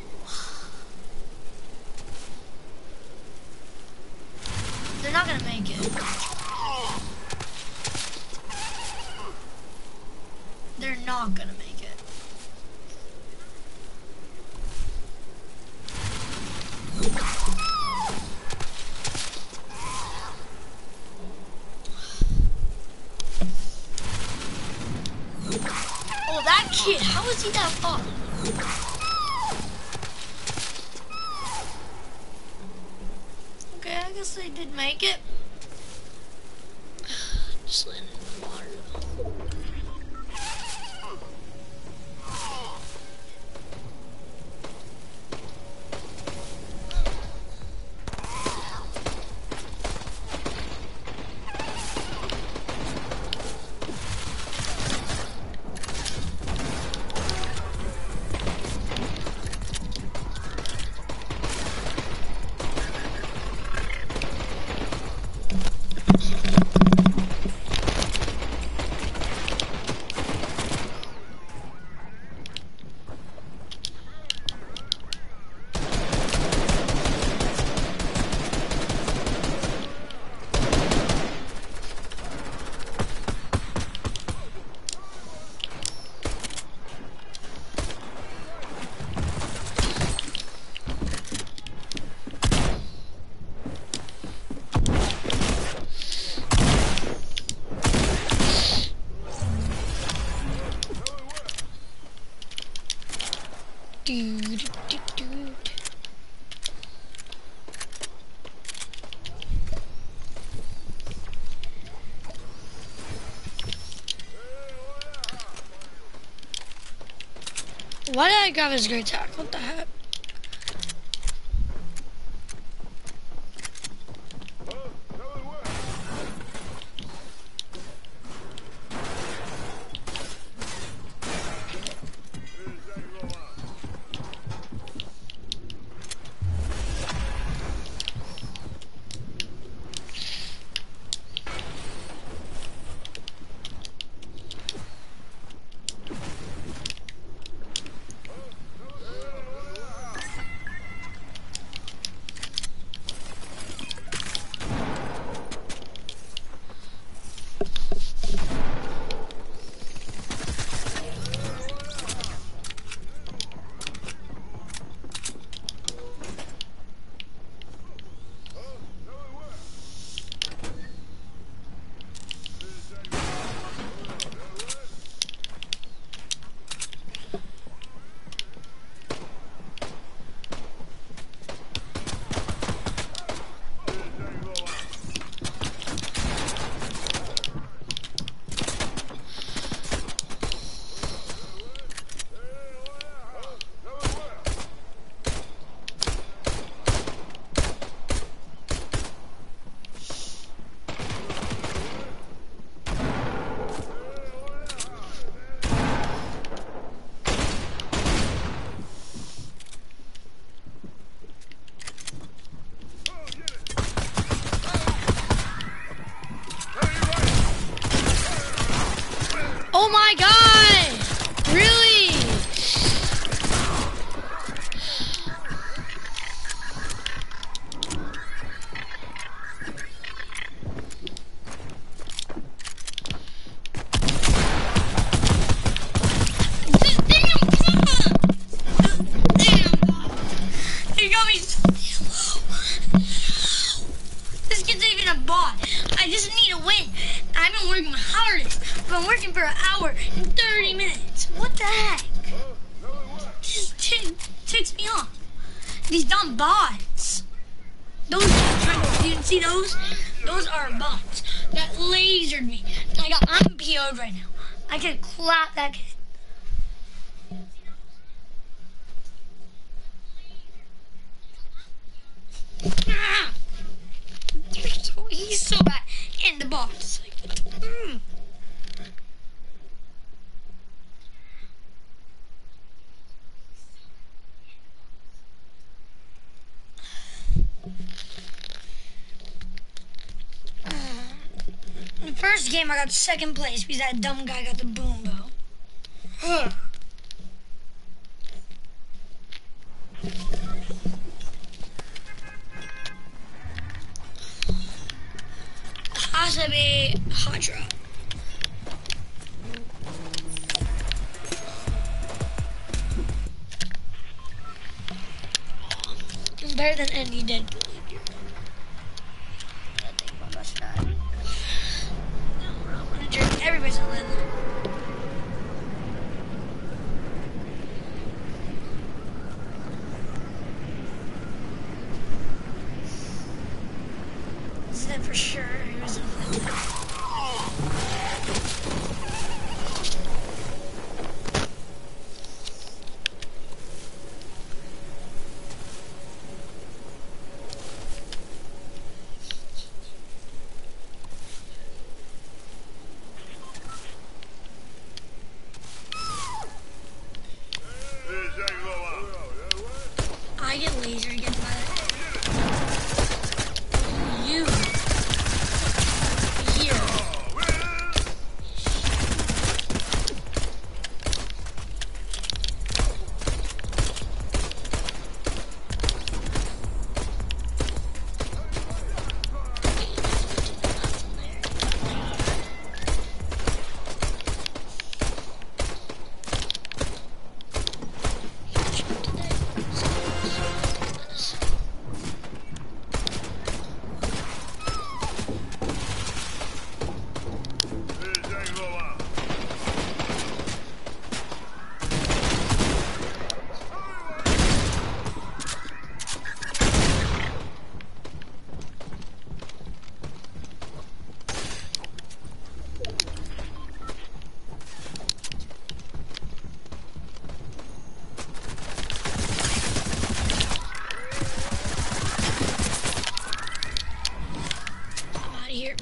They're not gonna make it. They're not gonna make it. Oh, that kid, how is he that far? Okay, I guess they did make it. Just landed in the water. Dude. Why did I grab his great tack? What the heck? These dumb bots. Those you didn't see those? Those are bots that lasered me. I'm PO'd right now. I can clap that kid. Ah! He's so bad. And the bots. In the first game, I got second place because that dumb guy got the boom bow. Has to be hot drop. I'm better than any Deadpool. Everybody's on land. This is it for sure. Who's on land? I get laser again by that. You. Here. Here.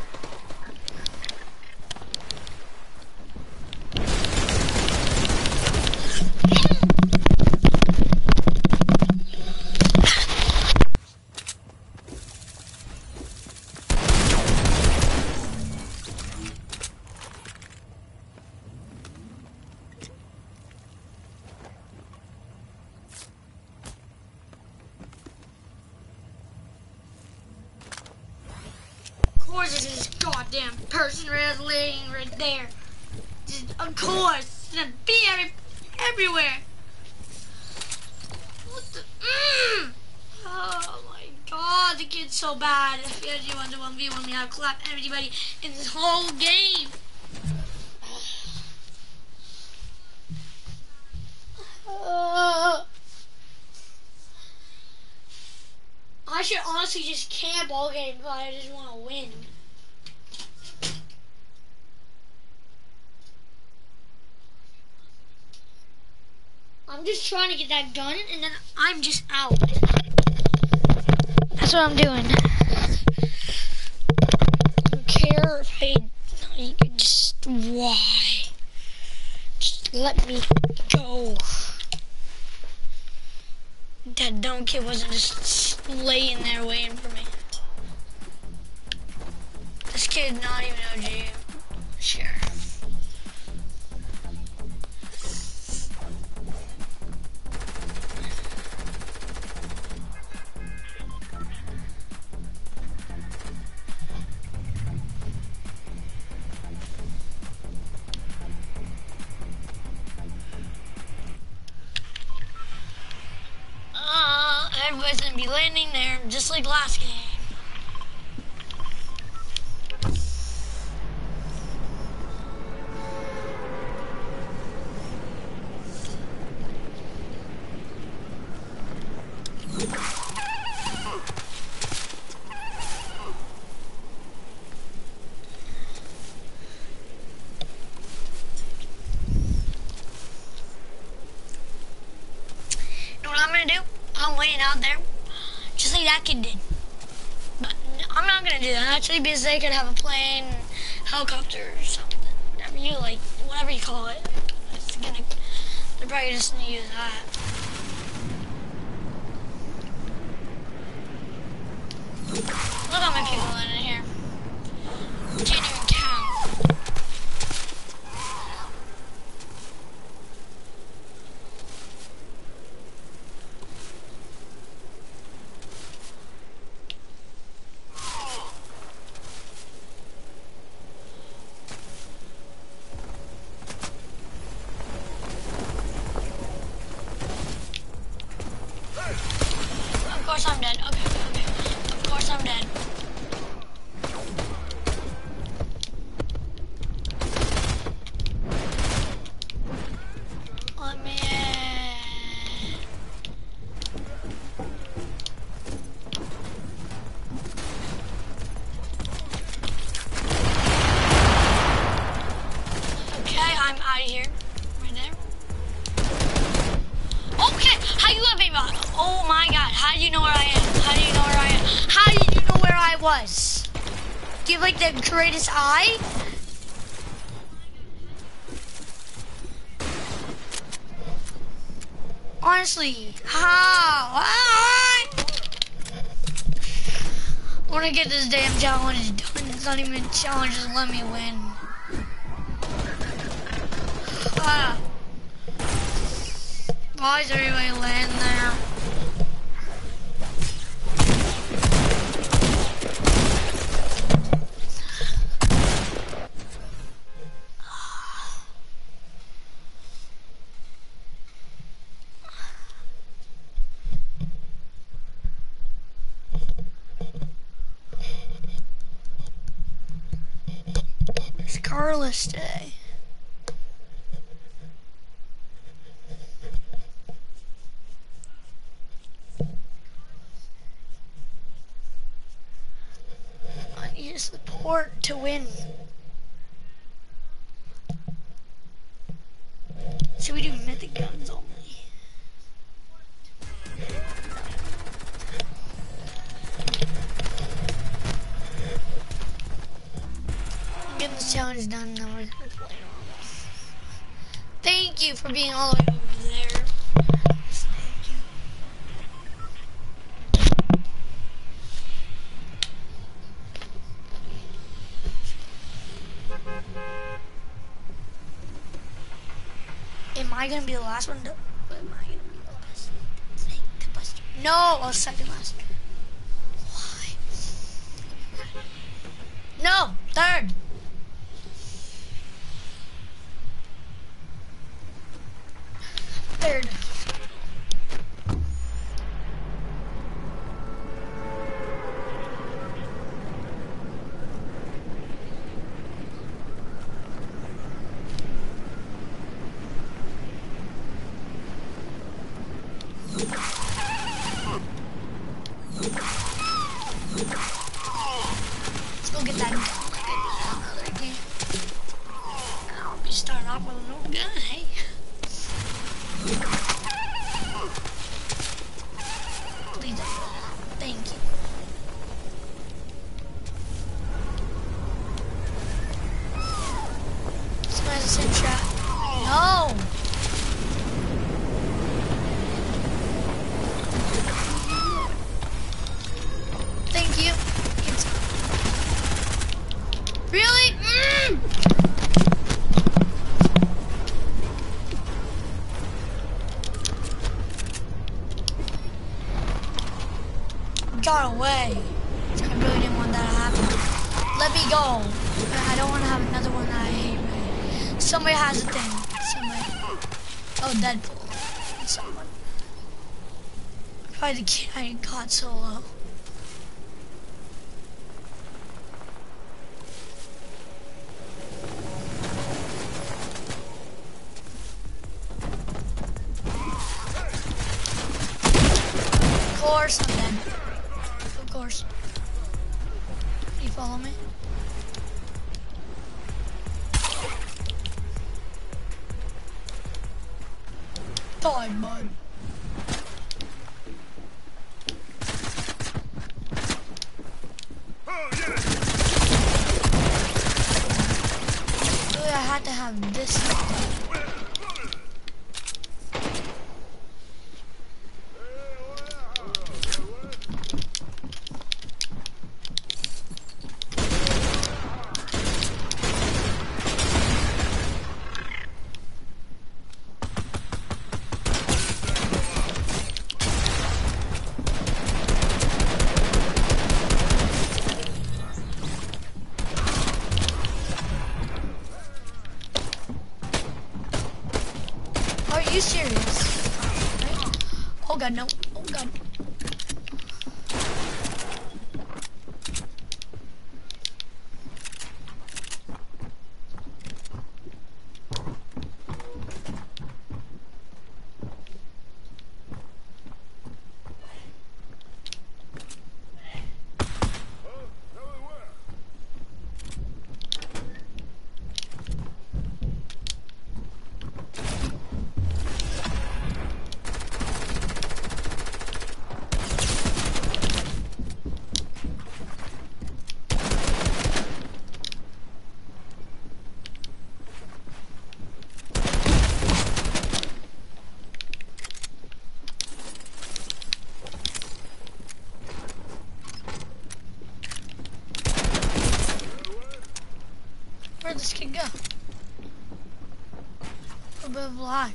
Of course, it's this goddamn person laying right there. Of course, it's gonna be everywhere. What the? Oh my God, the kid's so bad. If you actually want to 1v1 me, I'll clap everybody in this whole game. I should honestly just camp all game, but I just want to win. I'm just trying to get that gun, and then I'm just out. That's what I'm doing. I don't care if I just, why? Just let me go. That dumb kid wasn't just laying there waiting for me. This kid not even OG. Sure. Everybody's gonna be landing there just like last game. waiting out there, just like that kid did. But I'm not gonna do that actually, because they could have a plane, helicopter, or something, whatever you like, whatever you call it. They're probably just gonna use that. Look how many people in here. Can't even count. Of course I'm dead. Okay. Of course I'm dead. Let me in. Okay, I'm out of here. Right there. Okay, how you love me, Bob? Oh my god, how do you know where I am? How do you know where I am? How did you know where I was? Do you have like the greatest eye? Honestly, how? I want to get this damn challenge done. It's not even a challenge, just let me win. Why is everybody landing there? It's Carlos today. I need support to win. Should we do mythic guns only? Get this challenge done, then we're gonna play normal. Thank you for being all the way over there. Thank you. Am I gonna be the last one to? Am I gonna be the last thing to bust? No, I was second last. Why? No, third. Third. Let's go get that gun like I did in another game. And I'll be starting off with a new gun, hey. Please don't. Thank you. This guy's the same shot. No! Thank you. Really? Got away. I really didn't want that to happen. Let me go. I don't want to have another one that I hate. Somebody has a thing. Somebody. Oh, Deadpool. Someone. Probably the kid I got so low. Of course I'm dead. Of course. You follow me? Die, bud. Really, I had to have this. Are you serious? Oh god, no. Oh god. Where'd this kid go? A bit of lag.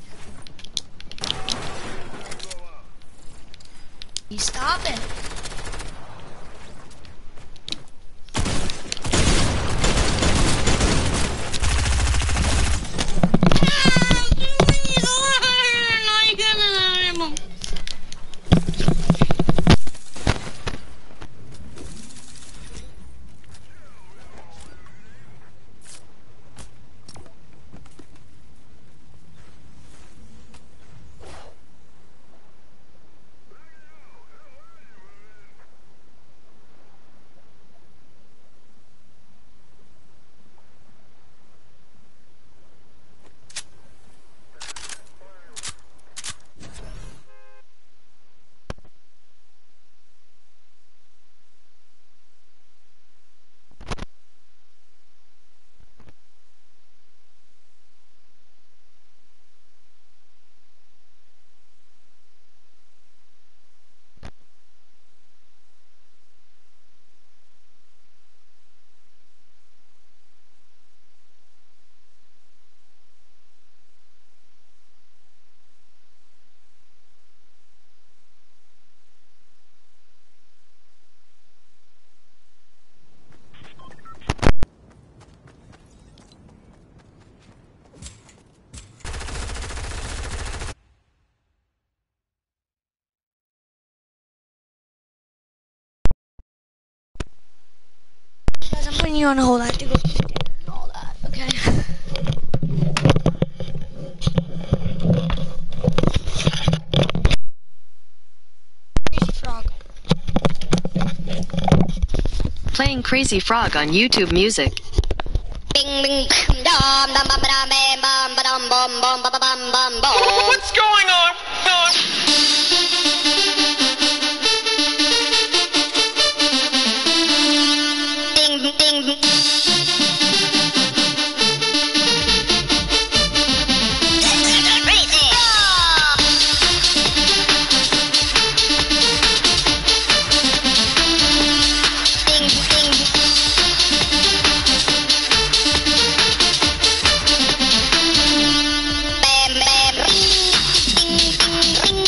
You stop it. Guys, I'm putting you on hold. I have to go and all that, okay? Crazy Frog. Playing Crazy Frog on YouTube Music. Bing bing dum dum bum dum bam bum bum bum bum bum bum bum. What's going on? Ding ding ding. Crazy. Ding ding. Bam bam. Ding ding ding.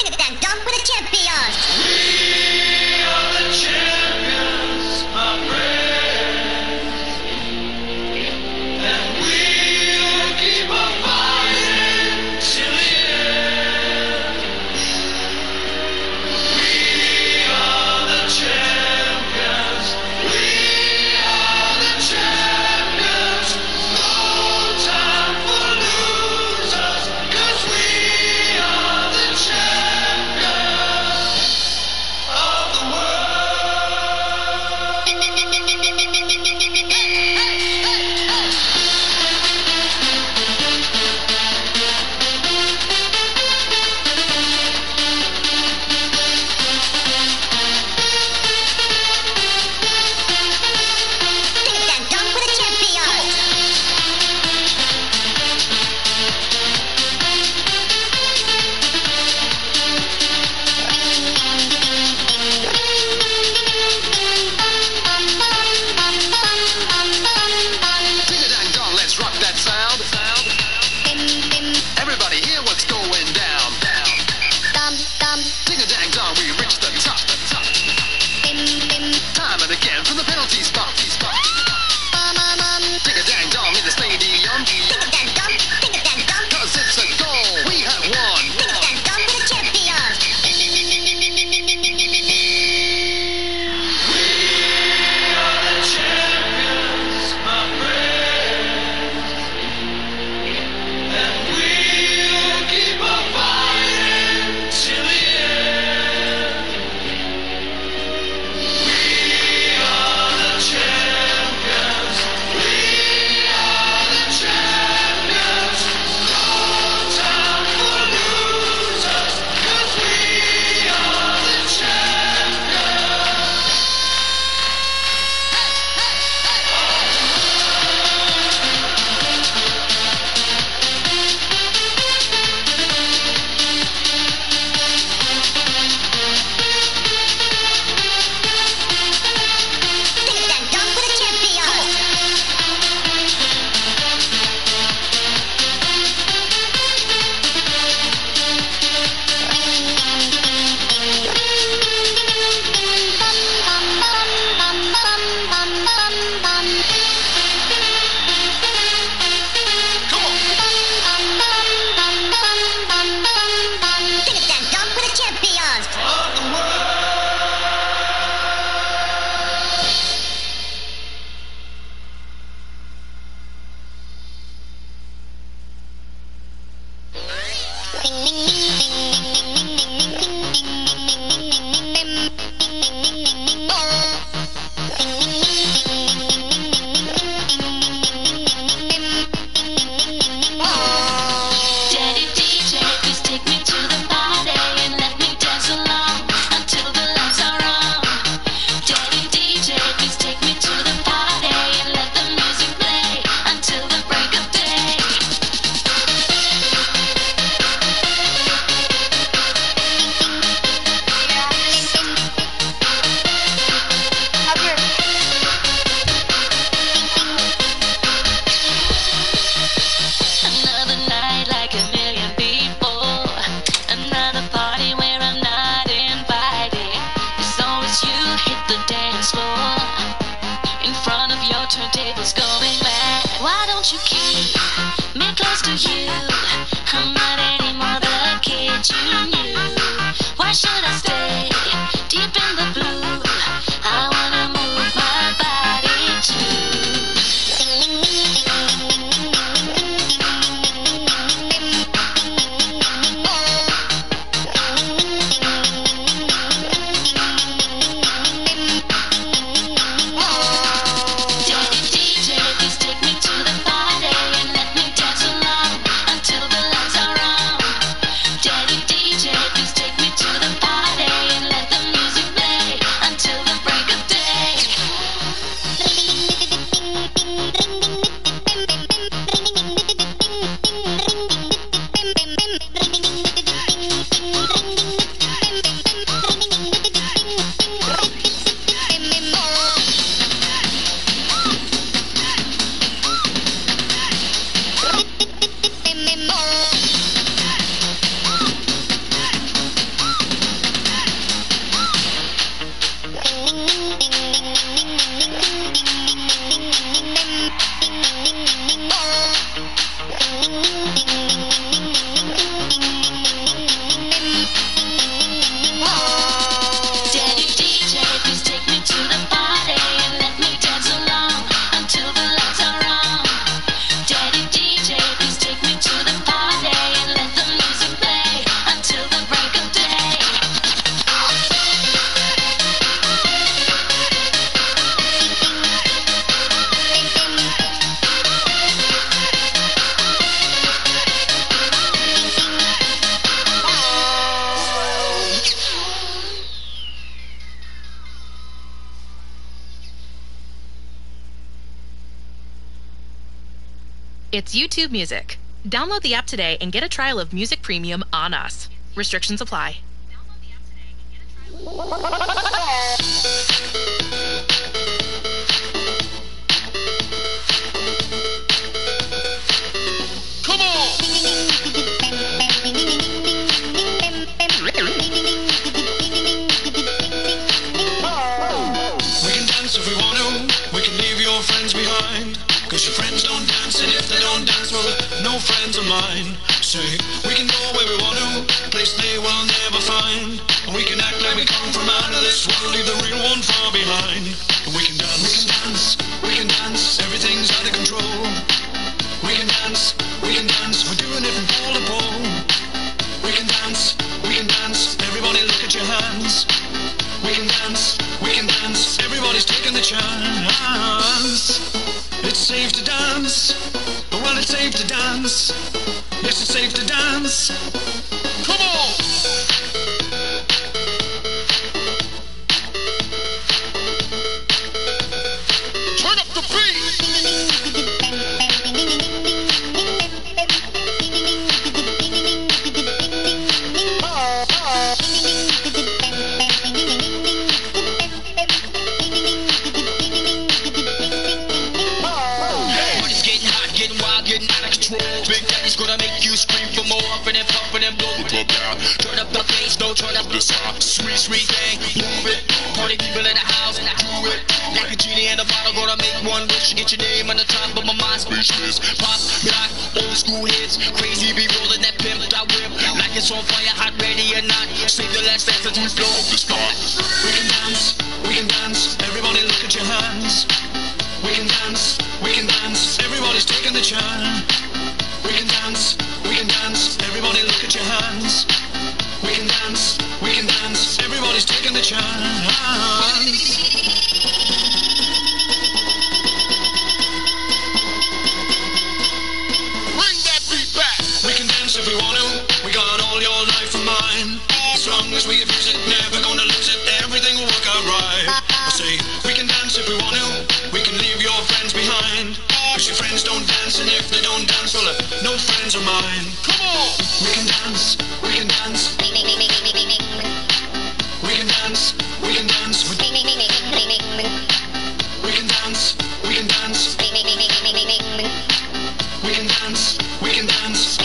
Sing it then, Dom, with the champions. We are the champions, my friends, and we'll keep on fighting till the end. We are the champions. We are the champions. No time for losers, 'cause we are the champions of the world. Sing it then, Dom, with the champions. Ding-a-dang-dong, let's rock that sound. Everybody hear what's going down. Dum, dum, Ding-a-dang-dong, we reach the top. Time and again from the penalty spot. Ding-a-dang-dong in the stadium. sing it then, Dom, sing it then, Dom. 'Cause it's a goal, we have won. Sing it then, Dom, with the champions. We are the champions, my friends, and we'll keep on fighting till the end. We are the champions. We are the champions. No time for losers, 'cause we are the champions. Sing it then, Dom, with the champions. Sing it then, Dom, with the champions. Of the world. Daddy DJ, please take me to the party and let me dance along until the lights are on. Daddy DJ, please take me to the party and let the music play until the break of day. Another night like a million people. Another party where I'm not invited. It's always you hit the dance floor. In front of your turntables going mad. Why don't you keep me close to you? I'm not anymore the kid you knew. Why should I stay deep in the blue? I wanna move my body too. Daddy DJ, please take me to the party and let me dance along until It's YouTube Music. Download the app today and get a trial of Music Premium on us. Restrictions apply. Come on! We can dance if we want to. We can leave your friends behind. Cause your friends don't dance, and if they don't dance, well, no friends of mine. Say, we can go where we want to, place they will never find. And we can act like we come from out of this world, leave the real one far behind. And we can dance, we can dance, everything's out of control. We can dance, we're doing it from pole to pole. We can dance, everybody look at your hands. We can dance, everybody's taking the chance. It's safe to dance, well it's safe to dance. Yes, it's safe to dance. Come on! Turn up the beat! Big Daddy's gonna make you scream for more, huffing and puffing and blow the club down. Turn up the bass, don't turn up the sound. Sweet, sweet gang, move it. Party people in the house, and I do it. Like a genie in a bottle, gonna make one wish. Get your name on the top of my mind, speechless. Pop, rock, old school hits. Crazy be rolling that pimp, I whip. Like it's on fire, hot, ready or not. Save the last dance as we blow up the start. We can dance, everybody look at your hands. We can dance, everybody's taking the chance. We can dance, everybody look at your hands. We can dance, everybody's taking the chance. Bring that beat back. We can dance if we want to. We got all your life and mine. As long as we abuse it, never gonna lose it. Everything will work out right. I say, we can dance if we want to. We can leave your friends behind. Cause your friends don't dance, and if they don't dance, well, no friends of mine. Come on! We can dance, we can dance. We can dance, we can dance. We can dance, we can dance. We can dance, we can dance.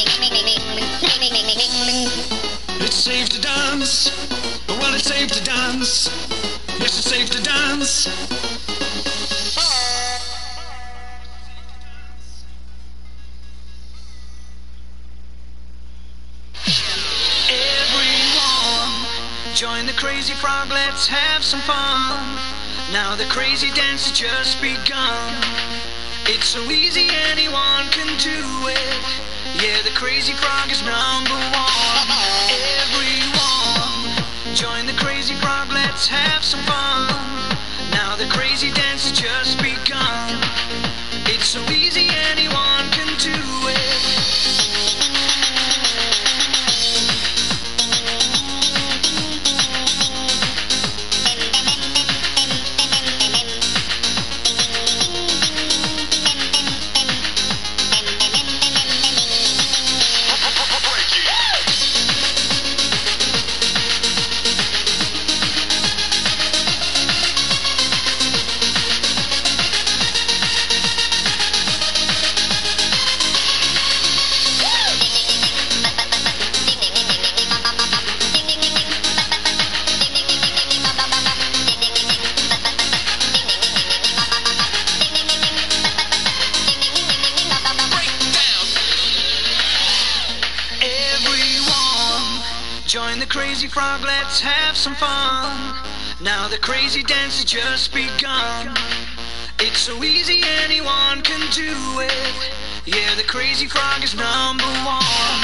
It's safe to dance. Well, it's safe to dance. Yes, it's safe to dance. Join the crazy frog, let's have some fun. Now the crazy dance has just begun. It's so easy, anyone can do it. Yeah, the crazy frog is number one. Everyone, join the crazy frog, let's have some fun. Now the crazy dance has just begun. It's so easy, anyone can do it. Join the crazy frog, let's have some fun. Now the crazy dance has just begun. It's so easy, anyone can do it. Yeah, the crazy frog is number one.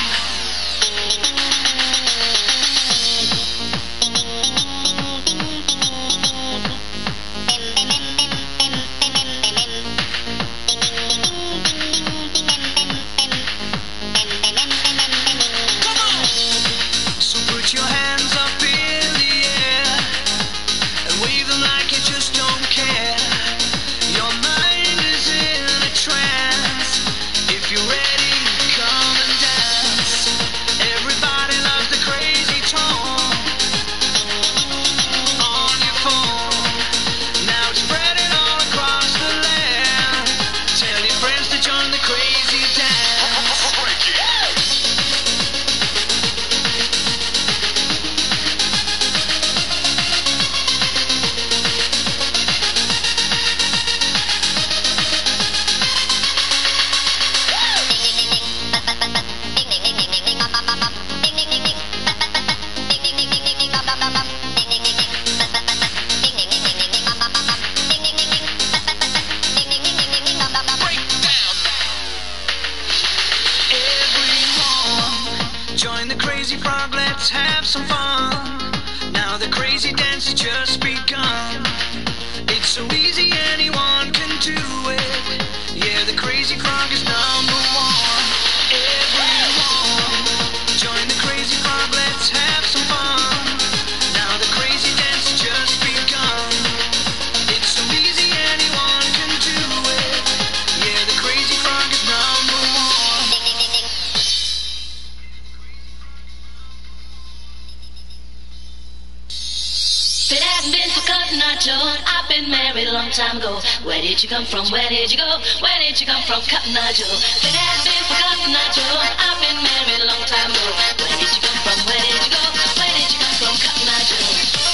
let's have some fun. Now the crazy dance has just begun. It's so easy, anyone can do it. Yeah, the crazy frog is number one. Everyone, join the crazy frog, let's have some fun. Now the crazy dance has just begun. It's so easy, anyone can do it. Yeah, the crazy frog is number one. If it hadn't been for cutting our Joe, I've been married a long time ago. Where did you come from? Where did you go? Where did you come from? Cutting our Joe. If it hadn't been for cutting our Joe, I've been married a long time ago. Where did you come from? Where did you go? Where did you come from? Cutting our Joe.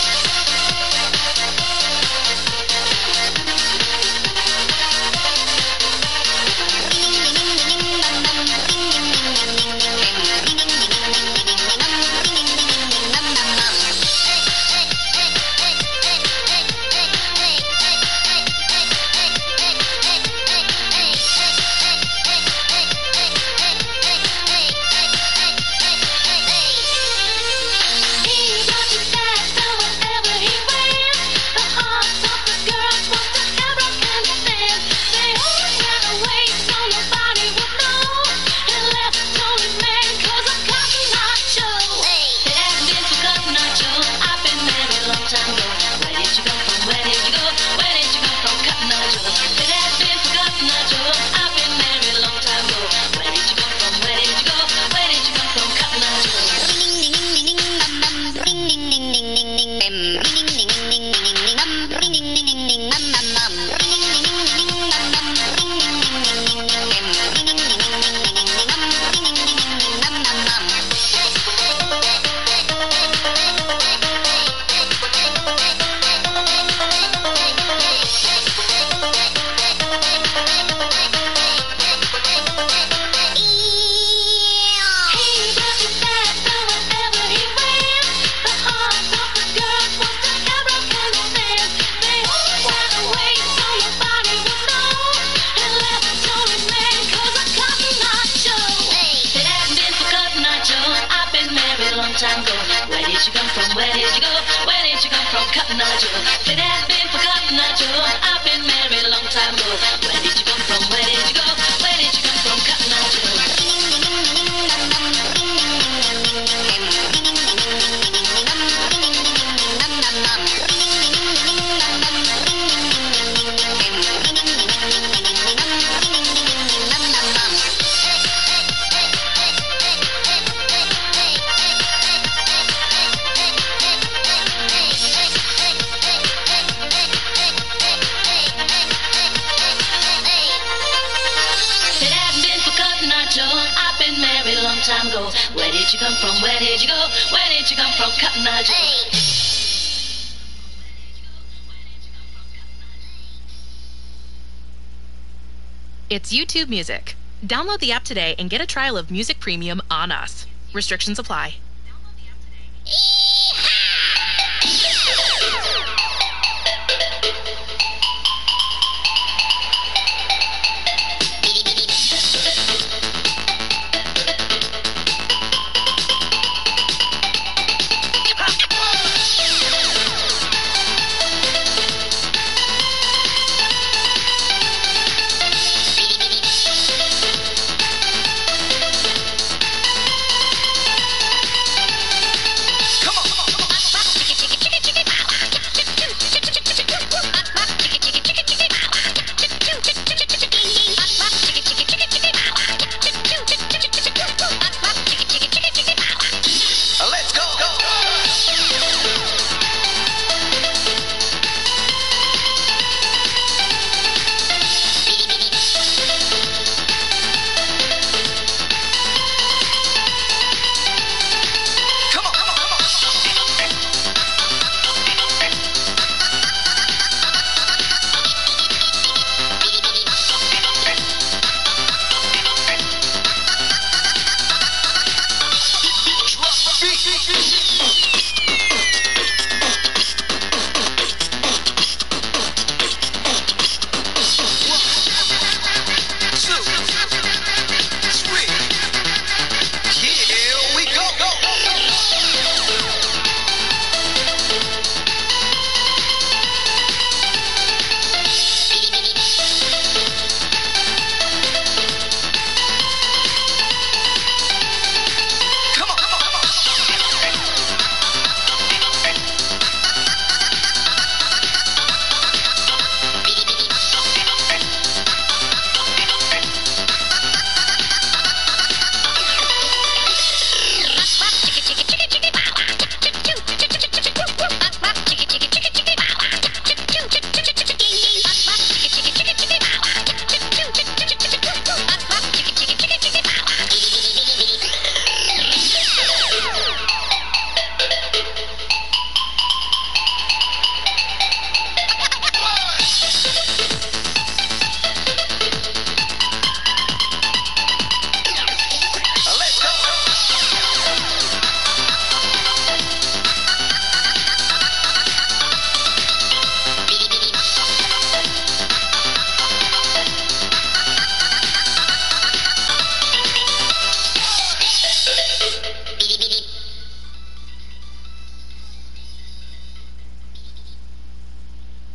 Time ago. Where did you come from? Where did you go? Where did you come from? Cutting our Joe. If it had been for cutting our Joe, I've been married a long time ago. Where did you come from? Where did you go? Where did you come from? Cutting our Joe. Time ago. Where did you come from? Where did you go? Where did you come from? Cutting our Joe. It's YouTube Music. Download the app today and get a trial of Music Premium on us. Restrictions apply.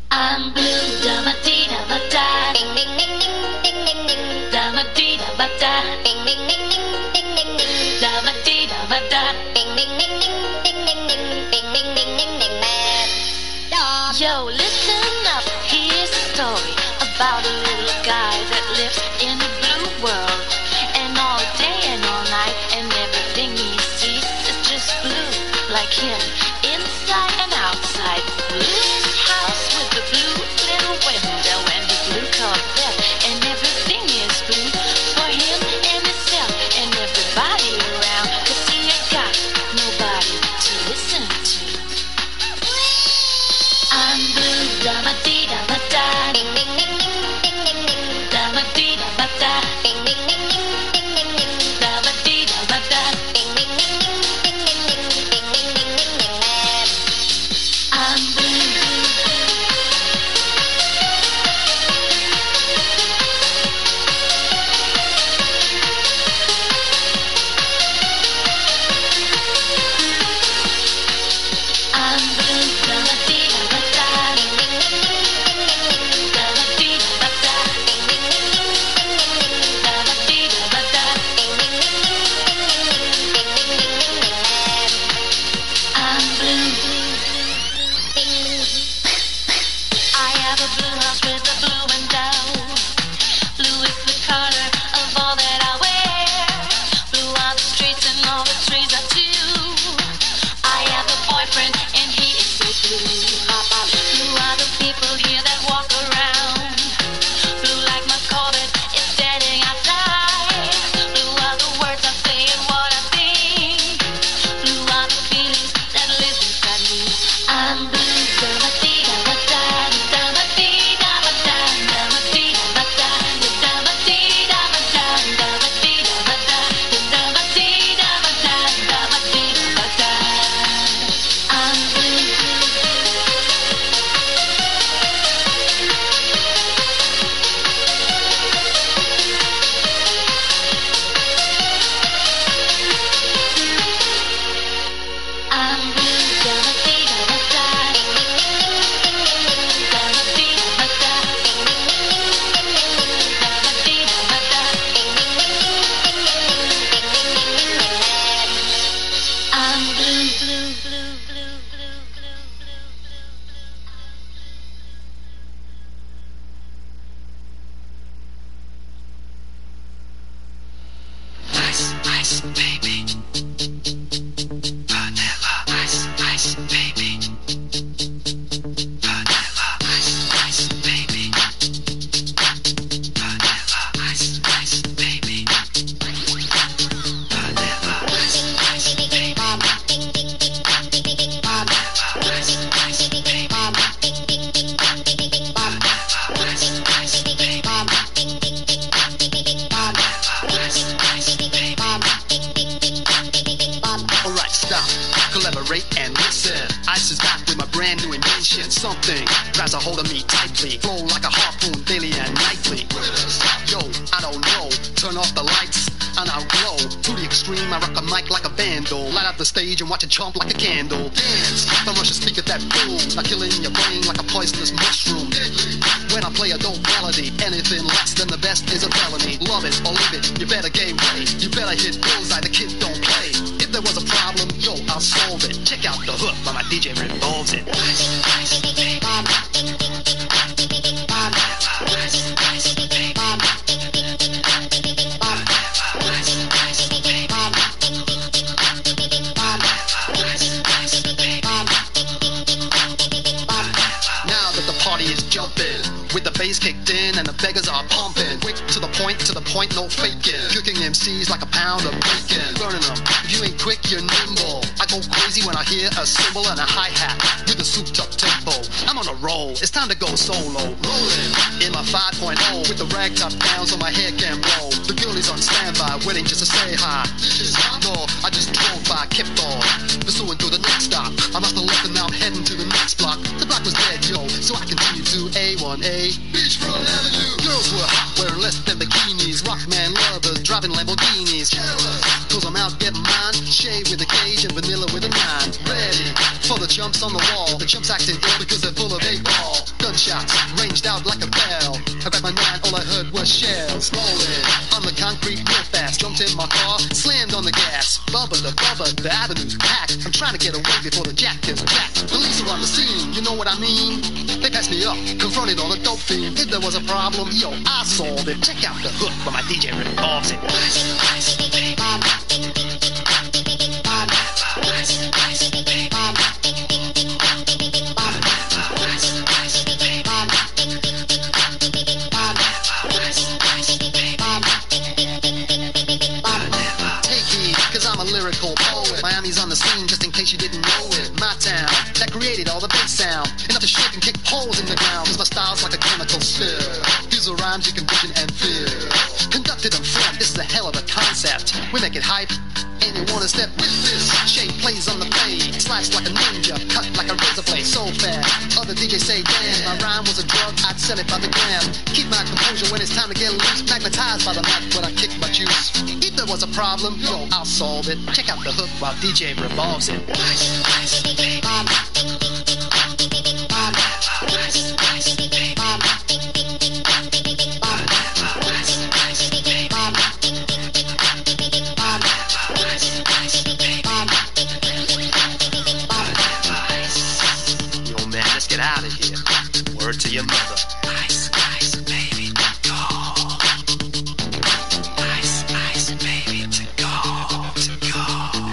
I'm blue, da ba dee da ba da. Ding ding ding ding ding ding ding. Da ba dee da ba da. Ding ding ding ding ding ding ding. Da ba dee da ba da. Ding ding ding ding ding ding ding. Ding ding ding ding ding. Mad dog. Yo, listen up, here's a story about a little guy that lives in a blue world. And all day and all night, and everything he sees is just blue, like him, inside and outside. Blue house with the blue little window and the blue carpet, and everything is blue for him and himself and everybody around, 'cause he ain't got nobody to listen to. I'm blue, da ba dee da ba da. Ding ding ding ding ding ding ding. Da ba dee da ba da. Ding ding ding ding ding ding ding. Da ba dee da ba da. Ding ding ding ding ding ding ding. Ding ding ding ding ding. Mad. I'm blue. I'm blue, da ba dee da ba da. Ding ding ding ding ding ding ding. Da ba dee da ba da. Ding ding ding ding ding ding ding. Da ba dee da ba da. Ding ding ding ding ding ding ding. Ding ding ding ding ding. Mad. I'm blue. Ding ding. I have a blue house with a blue window. Blue is the color of all that I wear. Blue are the streets and all the trees are too. I have a boyfriend and he is so blue. Blue are the people here that walk around. Blue like my Corvette is standing outside. Blue are the words I say and what I think. Blue are the feelings that live inside me. I'm blue, da ba dee da ba da, da ba dee da ba da, da ba dee da ba da, da ba dee da ba da, da ba dee da ba da, da ba dee da ba da, da ba dee da ba da. I'm blue. I'm blue, da ba dee da ba da. Ding ding ding ding ding ding ding. Da ba dee da ba da. Ding ding ding ding ding ding ding. Da ba dee da ba da. Ding ding ding ding ding ding ding. Ding ding ding ding ding. Mad. I'm blue, blue, blue, blue, blue, blue, blue, blue. Ice, ice, baby. Vanilla. Ice, ice, baby. Vanilla. Ice, ice, baby. Vanilla. Ice, ice, baby. Vanilla. Ice, ice, baby. Ding ding ding ding ding ding ding. Vanilla. Ice, ice, baby. Ding ding ding ding ding ding ding. Vanilla. Ice, ice, baby. Ding ding ding ding ding ding ding. Ice, ice, baby. Ding ding ding ding ding ding. Alright, stop, collaborate and listen. Ice is back with my brand new invention. Something grabs a hold of me tightly, flow like a harpoon daily and nightly. Yo, I don't know, turn off the lights and I'll glow. To the extreme, I rock a mic like a vandal. Light up the stage and watch it chomp like a candle. Dance, the Russian speaker that booms, not killing your brain like a poisonous mushroom. When I play a dope melody, anything less than the best is a felony. Love it or leave it, you better gain weight. You better hit bullseye, the kid don't play. If there was a problem, yo, I'll solve it. Check out the hook while my DJ revolves it. Ice, ice, baby. Vanilla. Ice, ice, baby. Vanilla. Ice, ice, baby. Vanilla. Ice, ice, baby. Now that the party is jumping, with the bass kicked in and the beggars are pumping. Quick to the point, no faking. Cooking MCs like a pound of bacon. Burning them. If you ain't quick, you're nimble. I go crazy when I hear a cymbal and a hi-hat with a souped up tempo. I'm on a roll. It's time to go solo. Rolling in my 5.0 with the ragtop down so my hair can blow. The girlies on standby, waiting just to say hi. No, I just drove by, kept on pursuing to the next stop. I must have left and now I'm heading to the next block. The block was dead, yo, so I continued to A1A Beachfront Avenue. Girls were hot, wearing less than bikinis. Rockman lovers, driving Lamborghinis. Cause I'm out getting mine. Shave with a cage and vanilla with a 9. Ready for the jumps on the wall. The jumps acting ill because they're full of 8-ball. Gunshot gunshots ranged out like a bell. I grabbed my 9, all I heard was shells rolling on the concrete real fast. Jumped in my car, slammed on the gas. Bubba the avenue's packed. I'm trying to get away before the jack is jacked. Police are on the scene, you know what I mean? They passed me up, confronted on a dope fiend. If there was a problem, yo, I solved it. Check out the hook where my DJ revolves it. Miami's on the scene, just in case you didn't know it. My town, that created all the bass sound. Enough to shake and kick holes in the ground. Cause my style's like a chemical spill. These are rhymes you can vision and feel. Conducted and front, this is a hell of a concept. We make it hype, and you wanna step with this. Shade plays on the blade, slice like a ninja, cut like a razor blade, so fast. Other DJs say, damn, my rhyme was a drug, I'd sell it by the gram. Keep my composure when it's time to get loose. Magnetized by the mic when I kick my juice. If there was a problem, yo, I'll solve it. Check out the hook while DJ revolves it. Yo, man, let's get out of here. Word to your mother. Ice, ice, baby, go. Ice, ice, baby, to go, to go.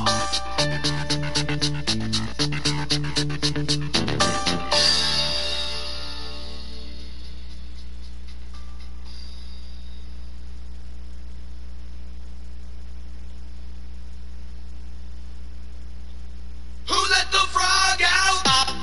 Who let the frog out?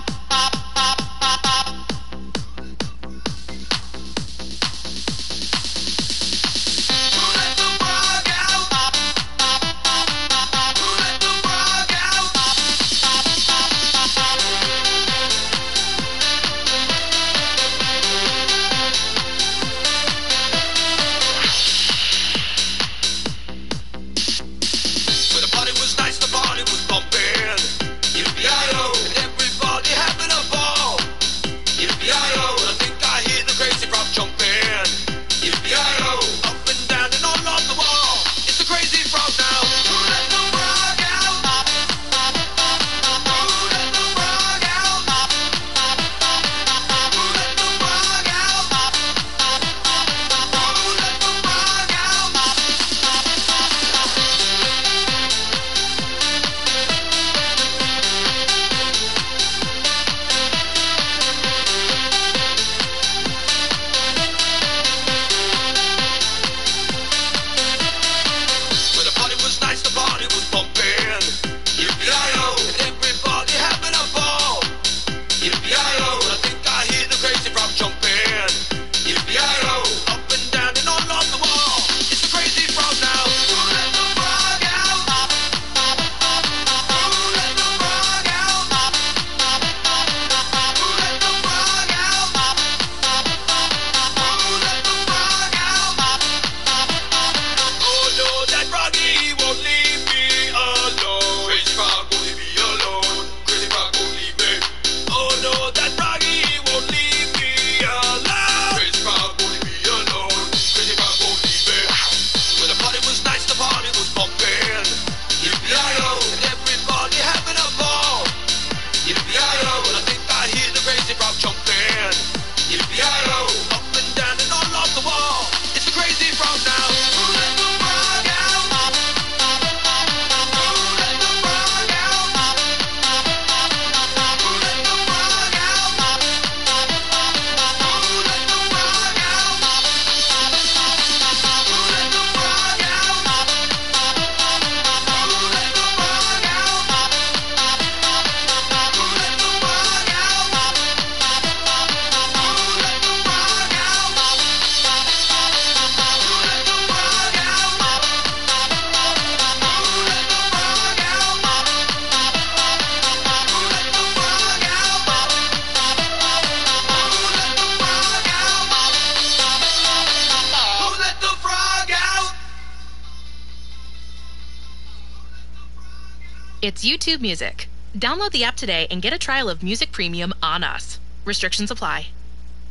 It's YouTube Music. Download the app today and get a trial of Music Premium on us. Restrictions apply.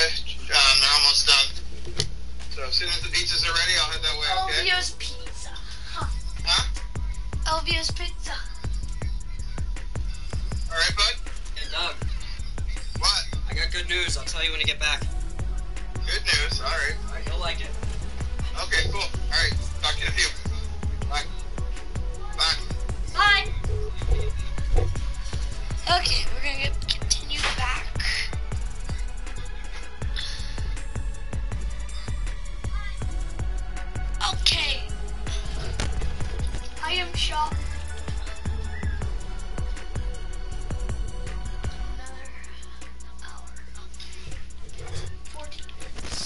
Okay, I'm almost done. So as soon as the pizzas are ready, I'll head that way, okay? Elvio's Pizza. Huh? Elvio's Pizza. Alright, bud? Hey, Doug. What? I got good news. I'll tell you when you get back. Good news, alright. Alright, you'll like it. Okay, cool. Alright, talk to you in a few. Bye. Bye. Bye. Okay, we're gonna continue back. Okay. Item shop. Another hour. 14 minutes.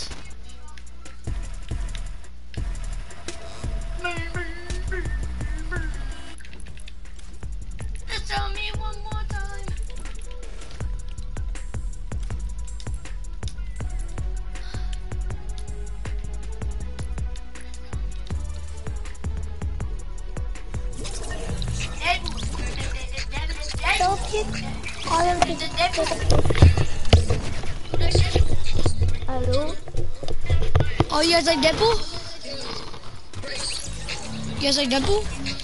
Just tell me one more time. Hello? Oh, you guys like Deadpool? You guys like Deadpool?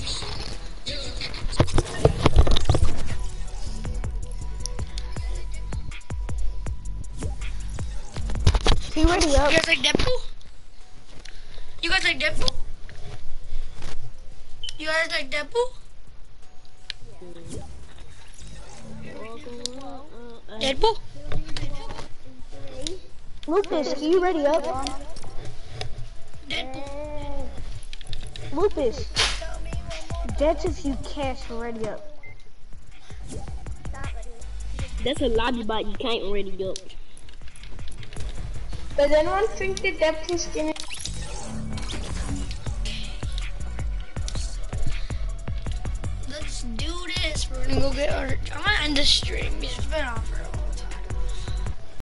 You ready up? You guys like Deadpool? You guys like Deadpool? You guys like Deadpool? Deadpool? Lucas, are you ready up? Deadpool. Lucas, that's if you cast ready up. That's a lobby bot, you can't ready up. Does anyone think that Deadpool's gonna... Let's do this. We're gonna go get our... I'm gonna end the stream because it's been on for a while.